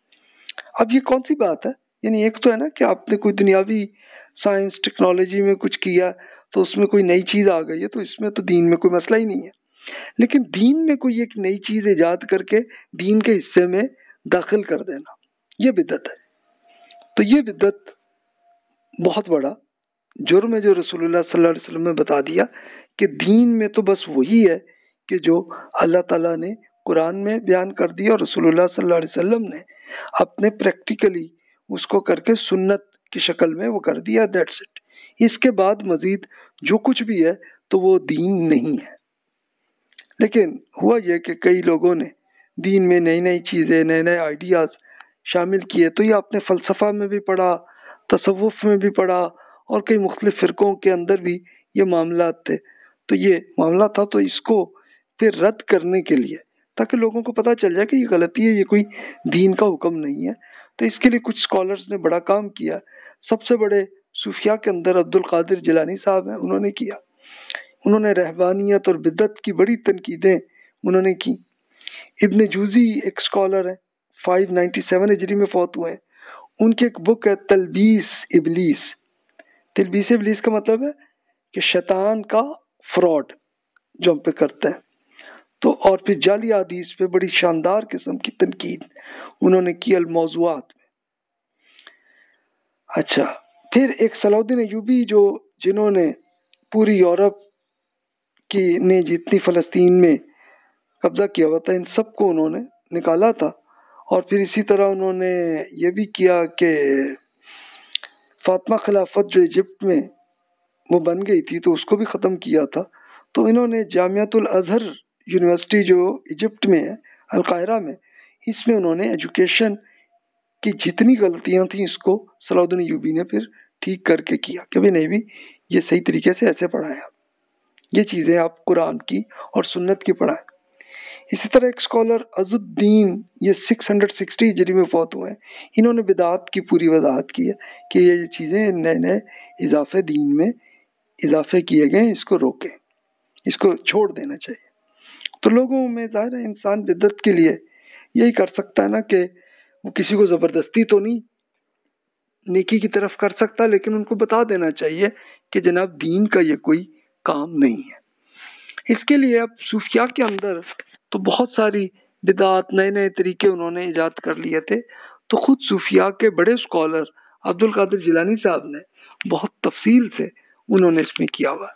अब ये कौन सी बात है? यानी एक तो है ना कि आपने कोई दुनियावी साइंस टेक्नोलॉजी में कुछ किया तो उसमें कोई नई चीज आ गई है, तो इसमें तो दीन में कोई मसला ही नहीं है। लेकिन दीन में कोई एक नई चीज ईजाद करके दीन के हिस्से में दाखिल कर देना, ये बिदअत है। तो ये बिदअत बहुत बड़ा जुर्म है जो रसूलुल्लाह सल्लल्लाहु अलैहि वसल्लम ने बता दिया कि दीन में तो बस वही है कि जो अल्लाह ताला ने कुरान में बयान कर दिया और रसूलुल्लाह सल्लल्लाहु अलैहि वसल्लम ने अपने प्रैक्टिकली उसको करके सुन्नत की शक्ल में वो कर दिया, दैट्स इट। इसके बाद मजीद जो कुछ भी है तो वो दीन नहीं है। लेकिन हुआ यह कि कई लोगों ने दीन में नई नई चीज़ें, नए नए आइडियाज़ शामिल किए। तो ये आपने फ़लसफ़ा में भी पढ़ा, तसव्वुफ़ में भी पढ़ा और कई मुख्तलिफ़ फ़िरक़ों के अंदर भी ये मामला थे। तो ये मामला था, तो इसको फिर रद्द करने के लिए, ताकि लोगों को पता चल जाए कि ये गलती है, ये कोई दीन का हुक्म नहीं है, तो इसके लिए कुछ स्कॉलर्स ने बड़ा काम किया। सबसे बड़े सूफिया के अंदर अब्दुल कादिर जिलानी साहब हैं, उन्होंने किया। उन्होंने रहबानियत और बिदत की बड़ी तनकीदें उन्होंने की। इब्न जूजी एक स्कॉलर है, 597 हिजरी में फौत हुए हैं। उनकी एक बुक है तलबीस इबलीस। तलबीस इबलीस का मतलब है कि शैतान का फ्रॉड जो हम पे करते हैं। तो और फिर जाली हदीस पे बड़ी शानदार किस्म की तनकीद उन्होंने की अल मौज़ूआत में। अच्छा, फिर एक सलाउद्दीन अय्यूबी जो जिन्होंने पूरी यूरोप की ने जितनी फ़लस्तीन में कब्जा किया हुआ था, इन सबको उन्होंने निकाला था। और फिर इसी तरह उन्होंने ये भी किया कि फातिमा खिलाफत जो इजिप्ट में वो बन गई थी तो उसको भी ख़त्म किया था। तो इन्होंने जामियातुल अज़हर यूनिवर्सिटी जो इजिप्ट में है, अल काहिरा में, इसमें उन्होंने एजुकेशन की जितनी गलतियां थी इसको सलाउद्दीन अय्यूबी ने फिर ठीक करके किया कि भाई नहीं भी ये सही तरीके से ऐसे पढ़ाया, ये चीज़ें आप कुरान की और सुन्नत की पढ़ाएं। इसी तरह एक स्कॉलर अजुद्दीन, ये 660 हिजरी में फौत हुए हैं। इन्होंने बिदात की पूरी वजाहत की है कि ये चीज़ें नए नए इजाफे दीन में इजाफे किए गए, इसको रोकें, इसको छोड़ देना चाहिए। तो लोगों में ज़ाहिर है इंसान बिदत के लिए यही कर सकता है ना कि वो किसी को ज़बरदस्ती तो नहीं नेकी की तरफ कर सकता, लेकिन उनको बता देना चाहिए कि जनाब दीन का ये कोई काम नहीं है। इसके लिए अब सूफिया के अंदर तो बहुत सारी बिदात, नए नए तरीके उन्होंने ईजाद कर लिए थे। तो खुद सूफिया के बड़े स्कॉलर अब्दुल कादिर जिलानी साहब ने बहुत तफसील से उन्होंने इसमें किया हुआ।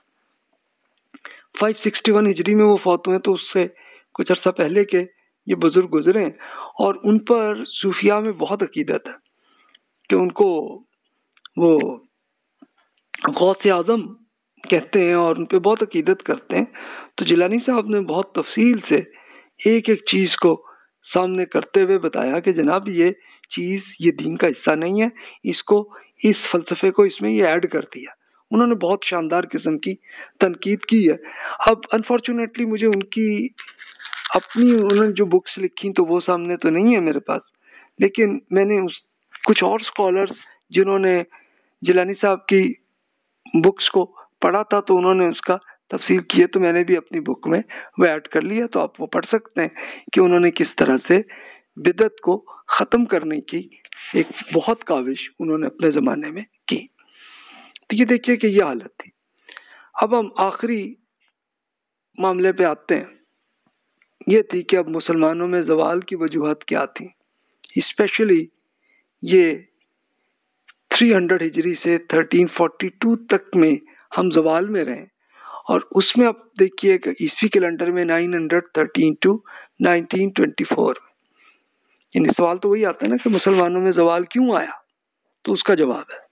561 हिजरी में वो फौत हुए, तो उससे कुछ अर्सा पहले के ये बुजुर्ग गुजरे हैं। और उन पर सूफिया में बहुत अकीदत है कि उनको वो गौसे आजम कहते हैं और उन पर बहुत अकीदत करते हैं। तो जिलानी साहब ने बहुत तफसील से एक एक चीज़ को सामने करते हुए बताया कि जनाब ये चीज़ ये दीन का हिस्सा नहीं है, इसको इस फलसफे को इसमें ये ऐड कर दिया। उन्होंने बहुत शानदार किस्म की तनकीद की है। अब अनफॉर्चुनेटली मुझे उनकी अपनी उन्होंने जो बुक्स लिखी तो वो सामने तो नहीं है मेरे पास, लेकिन मैंने उस कुछ और स्कॉलर्स जिन्होंने जिलानी साहब की बुक्स को पढ़ा था तो उन्होंने उसका तफसील किए, तो मैंने भी अपनी बुक में वो ऐड कर लिया। तो आप वो पढ़ सकते हैं कि उन्होंने किस तरह से बिदत को ख़त्म करने की एक बहुत काविश उन्होंने अपने ज़माने में की। तो ये देखिए कि ये हालत थी। अब हम आखिरी मामले पे आते हैं। ये थी कि अब मुसलमानों में ज़वाल की वजूहत क्या थी, स्पेशली ये 300 हिजरी से 1342 तक में हम जवाल में रहे, और उसमें आप देखिए कि ईस्वी कैलेंडर में 913 टू 1924। यानी सवाल तो वही आता है ना कि मुसलमानों में जवाल क्यों आया, तो उसका जवाब है।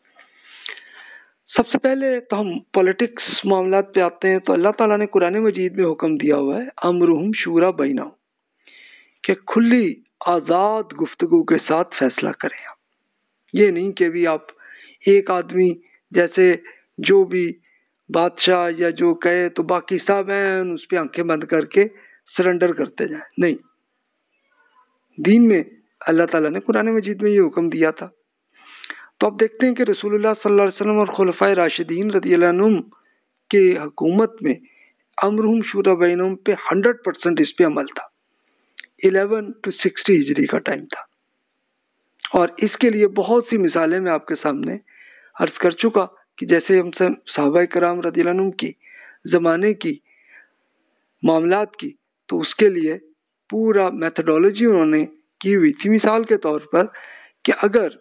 सबसे पहले तो हम पॉलिटिक्स मामलात पे आते हैं। तो अल्लाह ताला ने कुरान मजीद में हुक्म दिया हुआ है अमरुहुम शूरा बैनहुम, कि खुली आज़ाद गुफ्तगू के साथ फैसला करें। ये नहीं कि भी आप एक आदमी जैसे जो भी बादशाह या जो कहे तो बाकी सब हैं उस पर आंखें बंद करके सरेंडर करते जाए, नहीं। दीन में अल्लाह ताला ने कुरान मजीद में ये हुक्म दिया था। तो अब देखते हैं कि रसूलुल्लाह सल्लल्लाहु अलैहि वसल्लम और खुलफाए राशिदीन रदियल्लाहु अन्हुम के हुकूमत में अमरुहुम शूरा बैनहुम पे 100% इस पे अमल था। 11 to 60 हिजरी का टाइम था, और इसके लिए बहुत सी मिसालें मैं आपके सामने अर्ज कर चुका कि जैसे हम सहाबा कराम रदियल्लाहु अन्हुम की ज़माने की मामलात की, तो उसके लिए पूरा मेथडोलॉजी उन्होंने की हुई थी। मिसाल के तौर पर कि अगर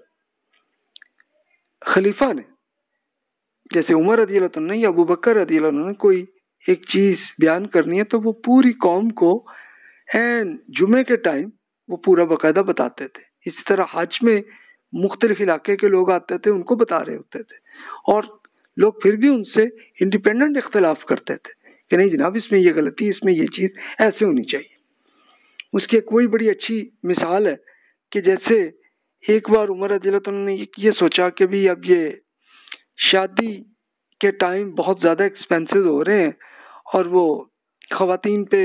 खलीफा ने, जैसे उमर रदियल्लाहु अन्हु ने या अबू बकर रदियल्लाहु अन्हु ने कोई एक चीज बयान करनी है, तो वो पूरी कौम को एन जुमे के टाइम वो पूरा बाकायदा बताते थे। इसी तरह हज में मुख्तलिफ इलाके के लोग आते थे, उनको बता रहे होते थे, और लोग फिर भी उनसे इंडिपेंडेंट इख्तलाफ करते थे कि नहीं जनाब इसमें ये गलती, इसमें ये चीज ऐसे होनी चाहिए। उसकी एक कोई बड़ी अच्छी मिसाल है कि जैसे एक बार उमर रदियल्लाहु अन्हु ने ये सोचा कि भी अब ये शादी के टाइम बहुत ज़्यादा एक्सपेंसेस हो रहे हैं और वो ख़वातीन पे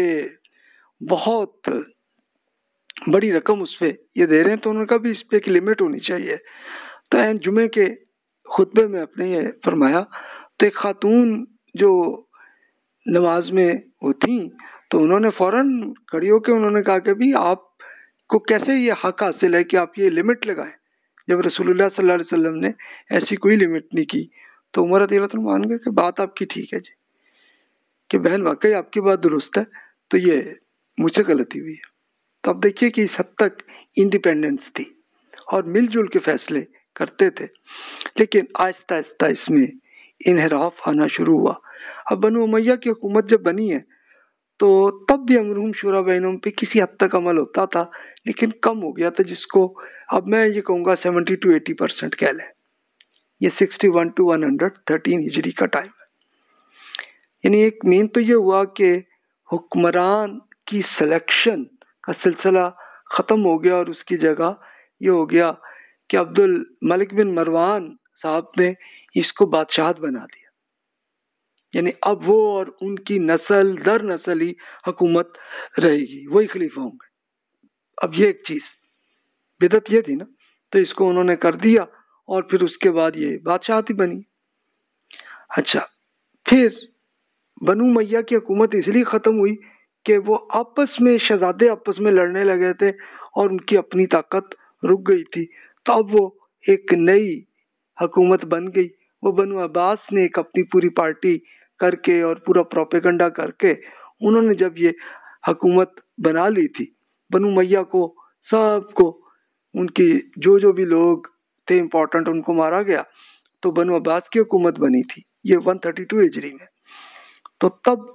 बहुत बड़ी रकम उस पे ये दे रहे हैं, तो उन्होंने कहा भी इस पे एक लिमिट होनी चाहिए। तो एन जुमे के खुतबे में अपने ये फरमाया। तो एक खातून जो नमाज में होती, तो उन्होंने फौरन खड़ी होकर उन्होंने कहा कि भी आपको कैसे ये हक हासिल है कि आप ये लिमिट लगाएं, जब रसूलुल्लाह सल्लल्लाहु अलैहि वसल्लम ने ऐसी कोई लिमिट नहीं की। तो उमर रज़ियल्लाहु अन्हु मान गए कि बात आपकी ठीक है जी, कि बहन वाकई आपकी बात दुरुस्त है, तो ये मुझसे गलती हुई है। तो अब देखिए कि इस हद तक इंडिपेंडेंस थी और मिलजुल के फैसले करते थे। लेकिन आहिस्ता आहिस्ता इसमें इनहिराफ आना शुरू हुआ। अब बनु उमैया की हुकूमत जब बनी है, तो तब भी अमरुहुम शूरा बैनहुम पे किसी हद तक अमल होता था, लेकिन कम हो गया था, जिसको अब मैं ये कहूँगा 70 to 80% कह लें। ये 61 to 113 हिजरी का टाइम है। यानी एक मेन तो ये हुआ कि हुक्मरान की सिलेक्शन का सिलसिला ख़त्म हो गया, और उसकी जगह ये हो गया कि अब्दुल मलिक बिन मरवान साहब ने इसको बादशाहत बना दिया। यानी अब वो और उनकी नस्ल दर नस्ल ही हुकूमत रहेगी, वही खलीफा होंगे। अब ये एक चीज बिदअत ये थी ना, तो इसको उन्होंने कर दिया, और फिर उसके बाद ये बादशाहत ही बनी। अच्छा, फिर बनु मैया की हुकूमत इसलिए खत्म हुई कि वो आपस में शहजादे आपस में लड़ने लगे थे और उनकी अपनी ताकत रुक गई थी। तो अब वो एक नई हुकूमत बन गई। वो बनु अब्बास ने एक अपनी पूरी पार्टी करके और पूरा प्रोपेगेंडा करके उन्होंने जब ये हुकूमत बना ली थी, बनु मैया को सबको उनकी जो जो भी लोग थे इम्पोर्टेंट उनको मारा गया, तो बनु अब्बास की हुकूमत बनी थी ये 132 हिजरी में। तो तब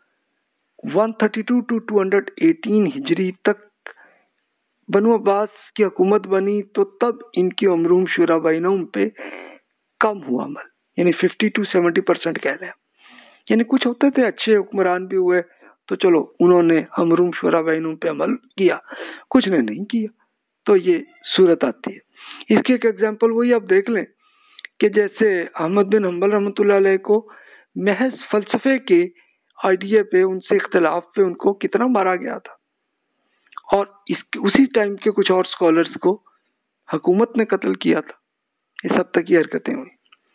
132 to 218 हिजरी तक बनु अब्बास की हुकूमत बनी। तो तब इनकी अमरुहुम शूरा बैनहुम पे कम हुआ अमल, यानी 50 to 70% कह रहे हैं। यानी कुछ होते थे अच्छे हुक्मरान भी हुए, तो चलो उन्होंने अमरुहुम शूरा बैनहुम पे अमल किया, कुछ ने नहीं किया, तो ये सूरत आती है। इसकी एक एग्जांपल वही आप देख लें कि जैसे अहमद बिन हंबल रहमतुल्लाह अलैह को महज फलसफे के आइडिया पे, उनसे इख्तलाफ पे उनको कितना मारा गया था, और उसी टाइम के कुछ और स्कॉलर्स को हुकूमत ने कत्ल किया था। इस हद तक की हरकतें हुई।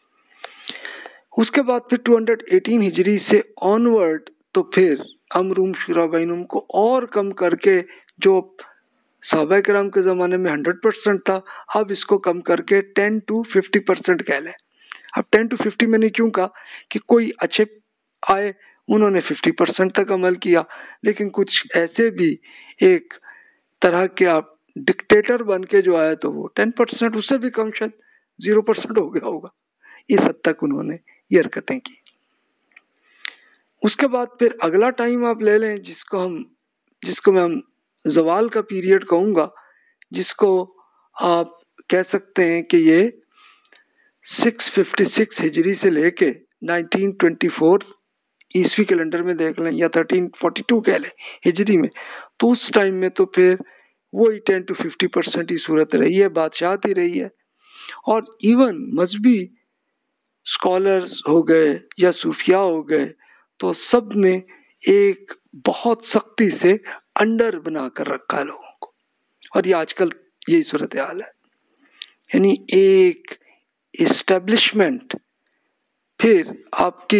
उसके बाद फिर 218 हिजरी से ऑनवर्ड तो फिर अमरुहुम शूरा बैनहुम को और कम करके, जो सहाबा किराम के ज़माने में 100% था, अब इसको कम करके 10 to 50% कह लें। अब 10 to 50 मैंने क्यों कहा कि कोई अच्छे आए, उन्होंने 50% तक अमल किया, लेकिन कुछ ऐसे भी एक तरह के आप डिक्टेटर बन के जो आए, तो वो 10%, उससे भी कम शायद 0% हो गया होगा। इस हद तक उन्होंने ये हरकतें की। उसके बाद फिर अगला टाइम आप ले लें जिसको मैं ज़वाल का पीरियड कहूँगा, जिसको आप कह सकते हैं कि ये 656 हिजरी से लेके 1924 ईस्वी कैलेंडर में देख लें या 1342 कह लें हिजरी में, तो उस टाइम में तो फिर वही 10 to 50% ही सूरत रही है, बादशाहत ही रही है। और इवन मजहबी स्कॉलर्स हो गए या सूफिया हो गए, तो सब ने एक बहुत सख्ती से अंडर बना कर रखा है लोगों को, और ये आजकल यही सूरत हाल है। यानी एक इस्टेब्लिशमेंट, फिर आपकी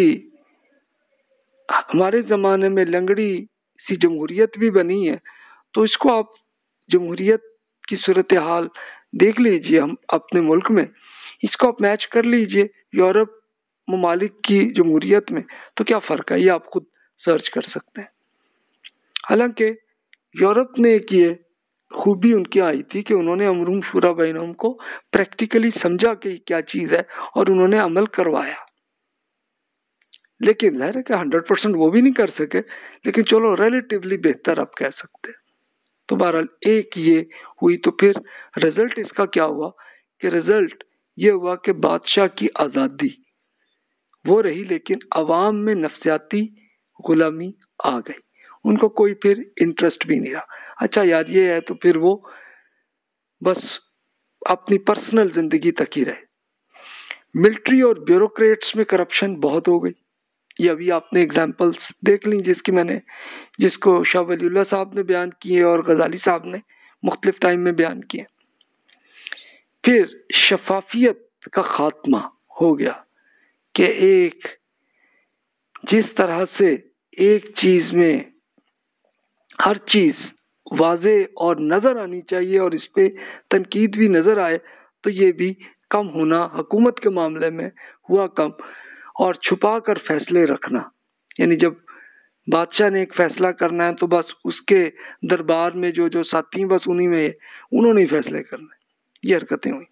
हमारे जमाने में लंगड़ी सी जमहूरियत भी बनी है, तो इसको आप जमहूरियत की सूरत हाल देख लीजिए हम अपने मुल्क में, इसको आप मैच कर लीजिए यूरोप ममालिक की जमहूरियत में, तो क्या फ़र्क है ये आप खुद सर्च कर सकते हैं। हालांकि यूरोप ने एक ये खूबी उनकी आई थी कि उन्होंने अमरूम शुरा बैनहुम को प्रैक्टिकली समझा कि क्या चीज़ है और उन्होंने अमल करवाया। लेकिन ज़ाहिर है कि 100% वो भी नहीं कर सके, लेकिन चलो रिलेटिवली बेहतर आप कह सकते हैं। तो बहरहाल एक ये हुई, तो फिर रिजल्ट इसका क्या हुआ कि रिजल्ट ये हुआ कि बादशाह की आज़ादी वो रही, लेकिन अवाम में नफ्सियाती गुलामी आ गई, उनको कोई फिर इंटरेस्ट भी नहीं रहा। अच्छा यार ये है, तो फिर वो बस अपनी पर्सनल जिंदगी तक ही रहे। मिलिट्री और ब्यूरोक्रेट्स में करप्शन बहुत हो गई, ये अभी आपने एग्जाम्पल्स देख ली जिसको शाह वलीउल्लाह साहब ने बयान किए और गजाली साहब ने मुख्तलिफ टाइम में बयान किए। फिर शफाफियत का खात्मा हो गया कि एक जिस तरह से एक चीज में हर चीज वाजे और नजर आनी चाहिए और इस पे तनकीद भी नजर आए, तो ये भी कम होना हुकूमत के मामले में हुआ कम। और छुपा कर फैसले रखना, यानी जब बादशाह ने एक फैसला करना है तो बस उसके दरबार में जो जो साथी बस उन्हीं में उन्होंने ही फैसले करने, ये हरकतें हुई।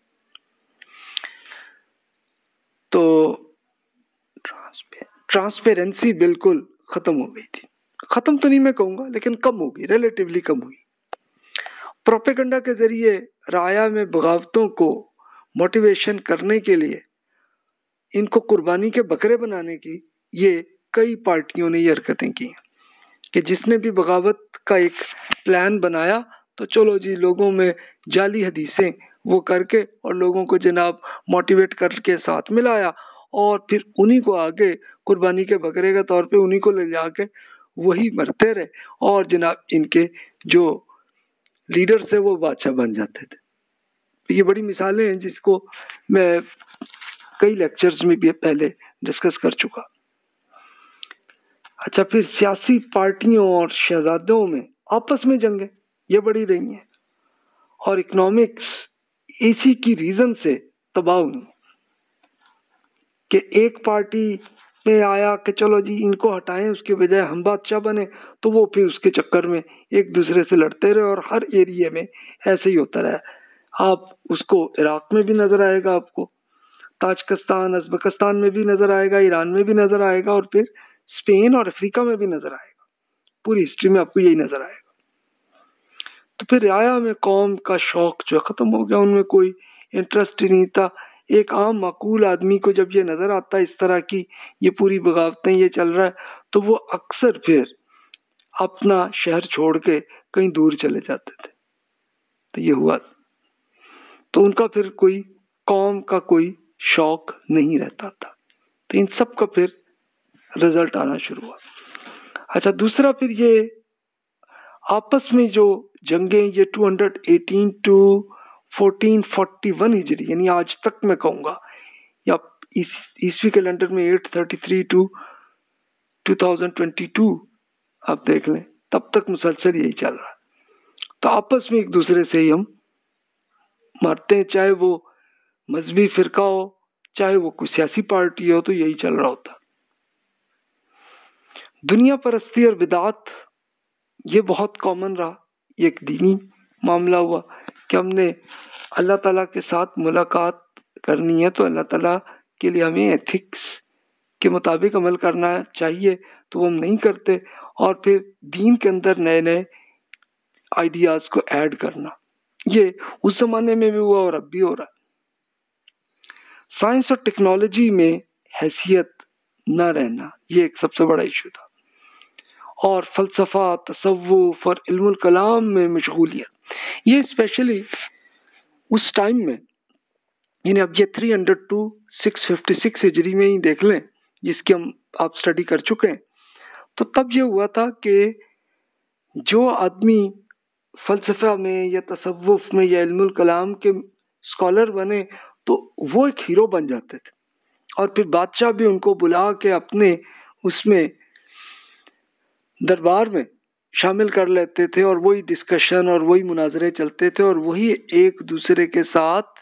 तो ट्रांसपेरेंसी बिल्कुल खत्म हो गई थी। खत्म तो नहीं मैं कहूंगा, लेकिन कम हो गई, रिलेटिवली कम हुई। प्रोपेगेंडा के जरिए राया में बगावतों को मोटिवेशन करने के लिए इनको कुर्बानी के बकरे बनाने की ये कई पार्टियों ने ये हरकतें की कि जिसने भी बगावत का एक प्लान बनाया तो चलो जी लोगों में जाली हदीसें वो करके और लोगों को जनाब मोटिवेट करके साथ मिलाया, और फिर उन्हीं को आगे कुर्बानी के बकरे के तौर पे उन्हीं को ले जाके वही मरते रहे, और जनाब इनके जो लीडर थे वो बादशाह बन जाते थे। तो ये बड़ी मिसालें हैं जिसको मैं कई लेक्चर्स में भी पहले डिस्कस कर चुका। अच्छा, फिर सियासी पार्टियों और शहजादों में आपस में जंगें ये बड़ी रही हैं, और इकोनॉमिक्स इसी की रीजन से तबाह हुई कि एक पार्टी में आया कि चलो जी इनको हटाएं, उसके बजाय हम बादशाह बने, तो वो फिर उसके चक्कर में एक दूसरे से लड़ते रहे, और हर एरिया में ऐसे ही होता रहा। आप उसको इराक में भी नजर आएगा, आपको ताजिकिस्तान उज़्बेकिस्तान में भी नजर आएगा, ईरान में भी नजर आएगा, और फिर स्पेन और अफ्रीका में भी नजर आएगा। पूरी हिस्ट्री में आपको यही नजर आएगा। तो फिर राया में कौम का शौक जो खत्म हो गया, उनमें कोई इंटरेस्ट ही नहीं था। एक आम माकूल आदमी को जब ये नजर आता है इस तरह की ये पूरी बगावतें ये चल रहा है, तो वो अक्सर फिर अपना शहर छोड़ के कहीं दूर चले जाते थे। तो ये हुआ, तो उनका फिर कोई कौम का कोई शौक नहीं रहता था। तो इन सब का फिर रिजल्ट आना शुरू हुआ। अच्छा, दूसरा फिर ये आपस में जो जंगें ये 218 टू 1441 हिजरी, यानी आज तक मैं कहूँगा, या ईस्वी कैलेंडर में 833 टू 2022 आप देख लें, तब तक मुसलसल यही चल रहा है। तो आपस में एक दूसरे से ही हम मारते हैं, चाहे वो मजहबी फिरका हो, चाहे वो कोई सियासी पार्टी हो, तो यही चल रहा होता। दुनिया परस्ती और बिदात ये बहुत कॉमन रहा। एक दीनी मामला हुआ कि हमने अल्लाह ताला के साथ मुलाकात करनी है तो अल्लाह ताला के लिए हमें एथिक्स के मुताबिक अमल करना चाहिए, तो वो हम नहीं करते, और फिर दीन के अंदर नए नए आइडियाज को ऐड करना, ये उस जमाने में भी हुआ और अब भी हो रहा है। साइंस और टेक्नोलॉजी में हैसियत न रहना, ये एक सबसे बड़ा इशू था। और फलसफा, तसव्वुफ और इल्मुल कलाम में मशगूलियत, ये स्पेशली उस टाइम में, यानी अब ये 300 to 656 हिजरी में ही देख लें, जिसकी हम आप स्टडी कर चुके हैं, तो तब ये हुआ था कि जो आदमी फलसफा में या तसव्वुफ में या इल्मुल कलाम के स्कॉलर बने तो वो एक हीरो बन जाते थे, और फिर बादशाह भी उनको बुला के अपने उसमें दरबार में शामिल कर लेते थे, और वही डिस्कशन और वही मुनाजरे चलते थे, और वही एक दूसरे के साथ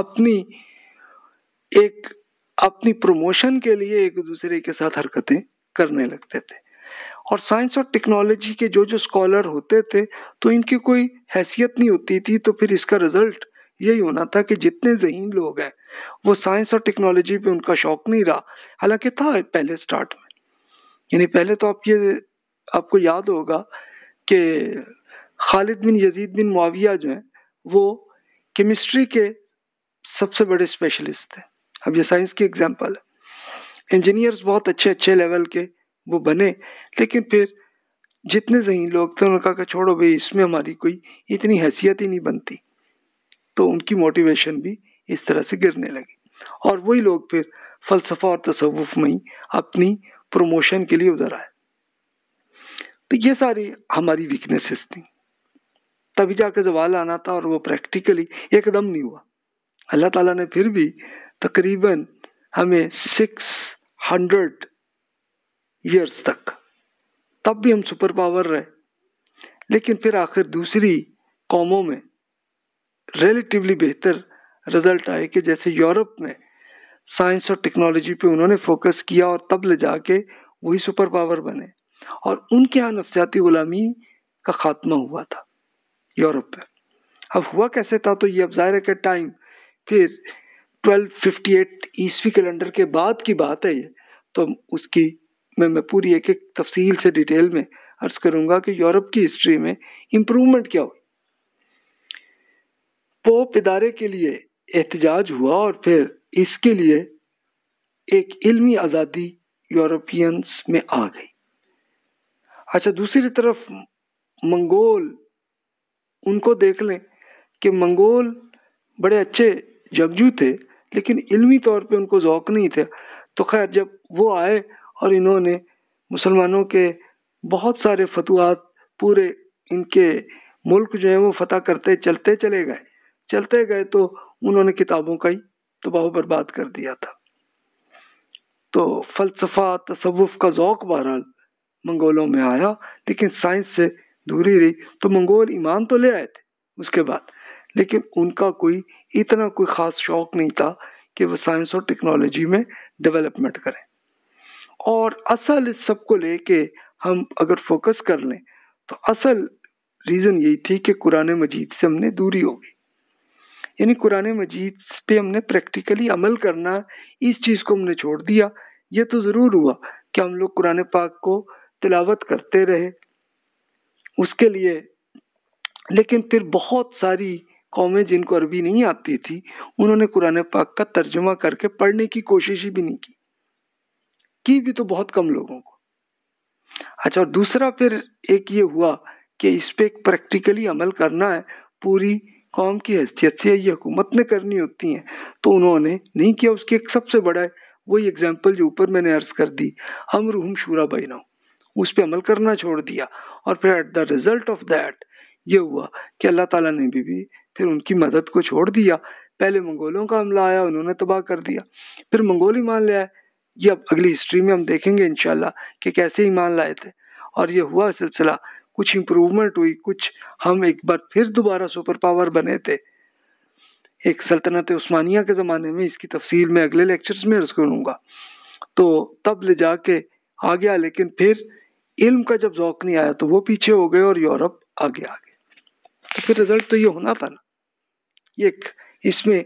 अपनी प्रमोशन के लिए एक दूसरे के साथ हरकतें करने लगते थे। और साइंस और टेक्नोलॉजी के जो जो स्कॉलर होते थे तो इनकी कोई हैसियत नहीं होती थी, तो फिर इसका रिजल्ट यही होना था कि जितने ज़हीन लोग हैं वो साइंस और टेक्नोलॉजी पे उनका शौक नहीं रहा, हालांकि था पहले स्टार्ट में। यानी पहले तो आपको याद होगा कि Khalid bin Yazid bin Muawiya जो है वो केमिस्ट्री के सबसे बड़े स्पेशलिस्ट थे। अब ये साइंस की एग्जांपल है। इंजीनियर्स बहुत अच्छे अच्छे लेवल के वो बने, लेकिन फिर जितने ज़हीन लोग थे उन्होंने कहा कि छोड़ो भाई, इसमें हमारी कोई इतनी हैसियत ही नहीं बनती, तो उनकी मोटिवेशन भी इस तरह से गिरने लगी, और वही लोग फिर फलसफा और तसव्वुफ में ही अपनी प्रमोशन के लिए उधर आए। तो ये सारी हमारी वीकनेसेस थी, तभी जाकर जवाल आना था, और वो प्रैक्टिकली एकदम नहीं हुआ। अल्लाह ताला ने फिर भी तकरीबन हमें 600 ईयर्स तक, तब भी हम सुपर पावर रहे, लेकिन फिर आखिर दूसरी कौमों में रिलेटिवली बेहतर रिजल्ट आए कि जैसे यूरोप में साइंस और टेक्नोलॉजी पे उन्होंने फोकस किया, और तब ले जाके वही सुपर पावर बने, और उनके यहाँ नफ्सियाती गुलामी का खात्मा हुआ था यूरोप में। अब हुआ कैसे था, तो ये अब ज़ाहिर है कि टाइम फिर 1258 ईस्वी कैलेंडर के बाद की बात है ये, तो उसकी मैं पूरी एक एक तफसील से डिटेल में अर्ज करूंगा कि यूरोप की हिस्ट्री में इम्प्रूवमेंट क्या हुई। पोप इदारे के लिए एहतजाज हुआ, और फिर इसके लिए एक इल्मी आज़ादी यूरोपियंस में आ गई। अच्छा, दूसरी तरफ मंगोल, उनको देख लें कि मंगोल बड़े अच्छे जंगजू थे, लेकिन इल्मी तौर पे उनको ज़ौक़ नहीं थे। तो खैर जब वो आए और इन्होंने मुसलमानों के बहुत सारे फतवात पूरे इनके मुल्क जो है वो फतह करते चलते गए, तो उन्होंने किताबों का ही तबाह बर्बाद कर दिया था। तो फलसफा तसव्वुफ का ज़ौक़ बहरहाल मंगोलों में आया, लेकिन साइंस से दूरी रही। तो मंगोल ईमान तो ले आए थे उसके बाद, लेकिन उनका इतना कोई ख़ास शौक़ नहीं था कि वो साइंस और टेक्नोलॉजी में डेवलपमेंट करें। और असल इस सब को लेके हम अगर फोकस कर लें तो असल रीज़न यही थी कि कुरान मजीद से हमने दूरी हो गई, यानी कुरान मजीद पे हमने प्रैक्टिकली अमल करना, इस चीज़ को हमने छोड़ दिया। ये तो ज़रूर हुआ कि हम लोग कुरान पाक को तिलावत करते रहे उसके लिए, लेकिन फिर बहुत सारी कौमें जिनको अरबी नहीं आती थी उन्होंने कुरान पाक का तर्जुमा करके पढ़ने की कोशिश भी नहीं की भी तो बहुत कम लोगों को। अच्छा, और दूसरा फिर एक ये हुआ कि इस पे प्रैक्टिकली अमल करना है, पूरी कौम की हैसियत से ये हुकूमत ने करनी होती है, तो उन्होंने नहीं किया। उसकी एक सबसे बड़ा है वही एग्जाम्पल जो ऊपर मैंने अर्ज कर दी, अमरुहुम शूरा बैनहुम, उस पे अमल करना छोड़ दिया। और फिर at the result of that ये हुआ कि अल्लाह ताला ने भी फिर उनकी मदद को छोड़ दिया। पहले मंगोलों का हमला आया, उन्होंने तबाह कर दिया, फिर मंगोल ईमान ले आए। ये अब अगली हिस्ट्री में हम देखेंगे इंशाल्लाह कि कैसे ईमान लाए थे, और ये हुआ सिलसिला, कुछ इम्प्रूवमेंट हुई, कुछ हम एक बार फिर दोबारा सुपर पावर बने थे एक सल्तनत उस्मानिया के ज़माने में। इसकी तफसील मैं अगले लेक्चर्स में अर्ज करूँगा। तो तब ले जाके आ गया, लेकिन फिर इल्म का जब ज़ौक़ नहीं आया तो वो पीछे हो गए और यूरोप आगे आ गए। तो फिर रिजल्ट तो ये होना था ना। ये इसमें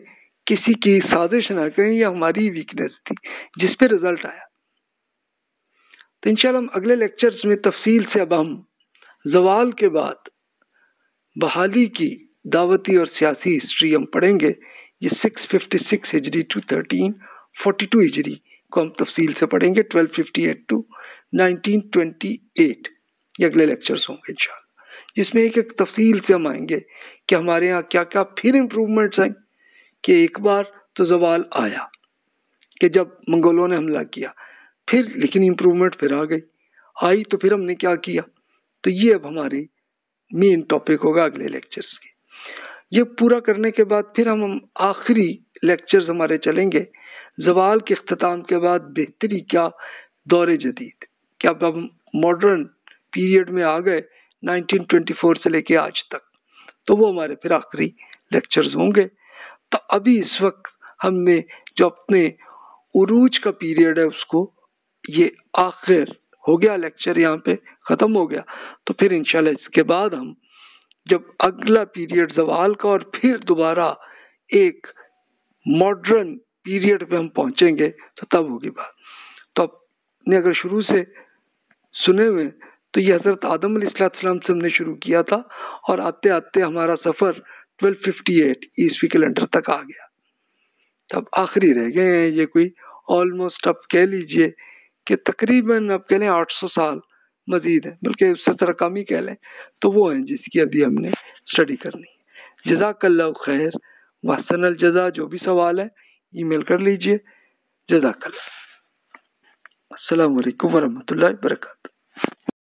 किसी की साजिश ना करें, ये हमारी वीकनेस थी जिस पे रिजल्ट आया। तो इंशाल्लाह हम अगले लेक्चर्स में तफसील से अब हम जवाल के बाद बहाली की दावती और सियासी हिस्ट्री हम पढ़ेंगे। ये 656 हिजरी टू 1342 हिजरी को हम तफसील से पढ़ेंगे, 1258 टू 1928 ये अगले लेक्चर्स होंगे इंशाल्लाह, जिसमें एक एक तफसील से हम आएंगे कि हमारे यहाँ क्या क्या फिर इम्प्रूवमेंट्स आए। कि एक बार तो जवाल आया कि जब मंगोलों ने हमला किया, फिर लेकिन इम्प्रूवमेंट फिर आ गई, आई तो फिर हमने क्या किया। तो ये अब हमारी मेन टॉपिक होगा अगले लेक्चर्स के। ये पूरा करने के बाद फिर हम आखिरी लेक्चर्स हमारे चलेंगे जवाल के इख्तिताम के बाद बेहतरी क्या, दौरे जदीद क्या, अब हम मॉडर्न पीरियड में आ गए 1924 से लेके आज तक, तो वो हमारे फिर आखिरी लेक्चर्स होंगे। तो अभी इस वक्त हमने जो अपने उरूज का पीरियड है उसको, ये आखिर हो गया, लेक्चर यहाँ पे खत्म हो गया। तो फिर इंशाल्लाह इसके बाद हम जब अगला पीरियड जवाल का और फिर दोबारा एक मॉडर्न पीरियड पे हम पहुंचेंगे तो तब होगी बात। तो आपने अगर शुरू से सुने हुए तो ये हजरत आदम अलैहिस्सलाम से हमने शुरू किया था और आते आते हमारा सफर 1258 ईस्वी कैलेंडर तक आ गया। तब आखिरी रह गए हैं ये कोई ऑलमोस्ट आप कह लीजिए कि तकरीबन आप कह लें 800 साल मजीद है, बल्कि उससे थोड़ा कम ही कह लें, तो वो है जिसकी अभी हमने स्टडी करनी है। जज़ाकल्लाहु खैर वहसनल जज़ा। जो भी सवाल है ईमेल कर लीजिए। जज़ाकल्लाह। अस्सलामु अलैकुम वरहमतुल्लाहि वबरकातुहू।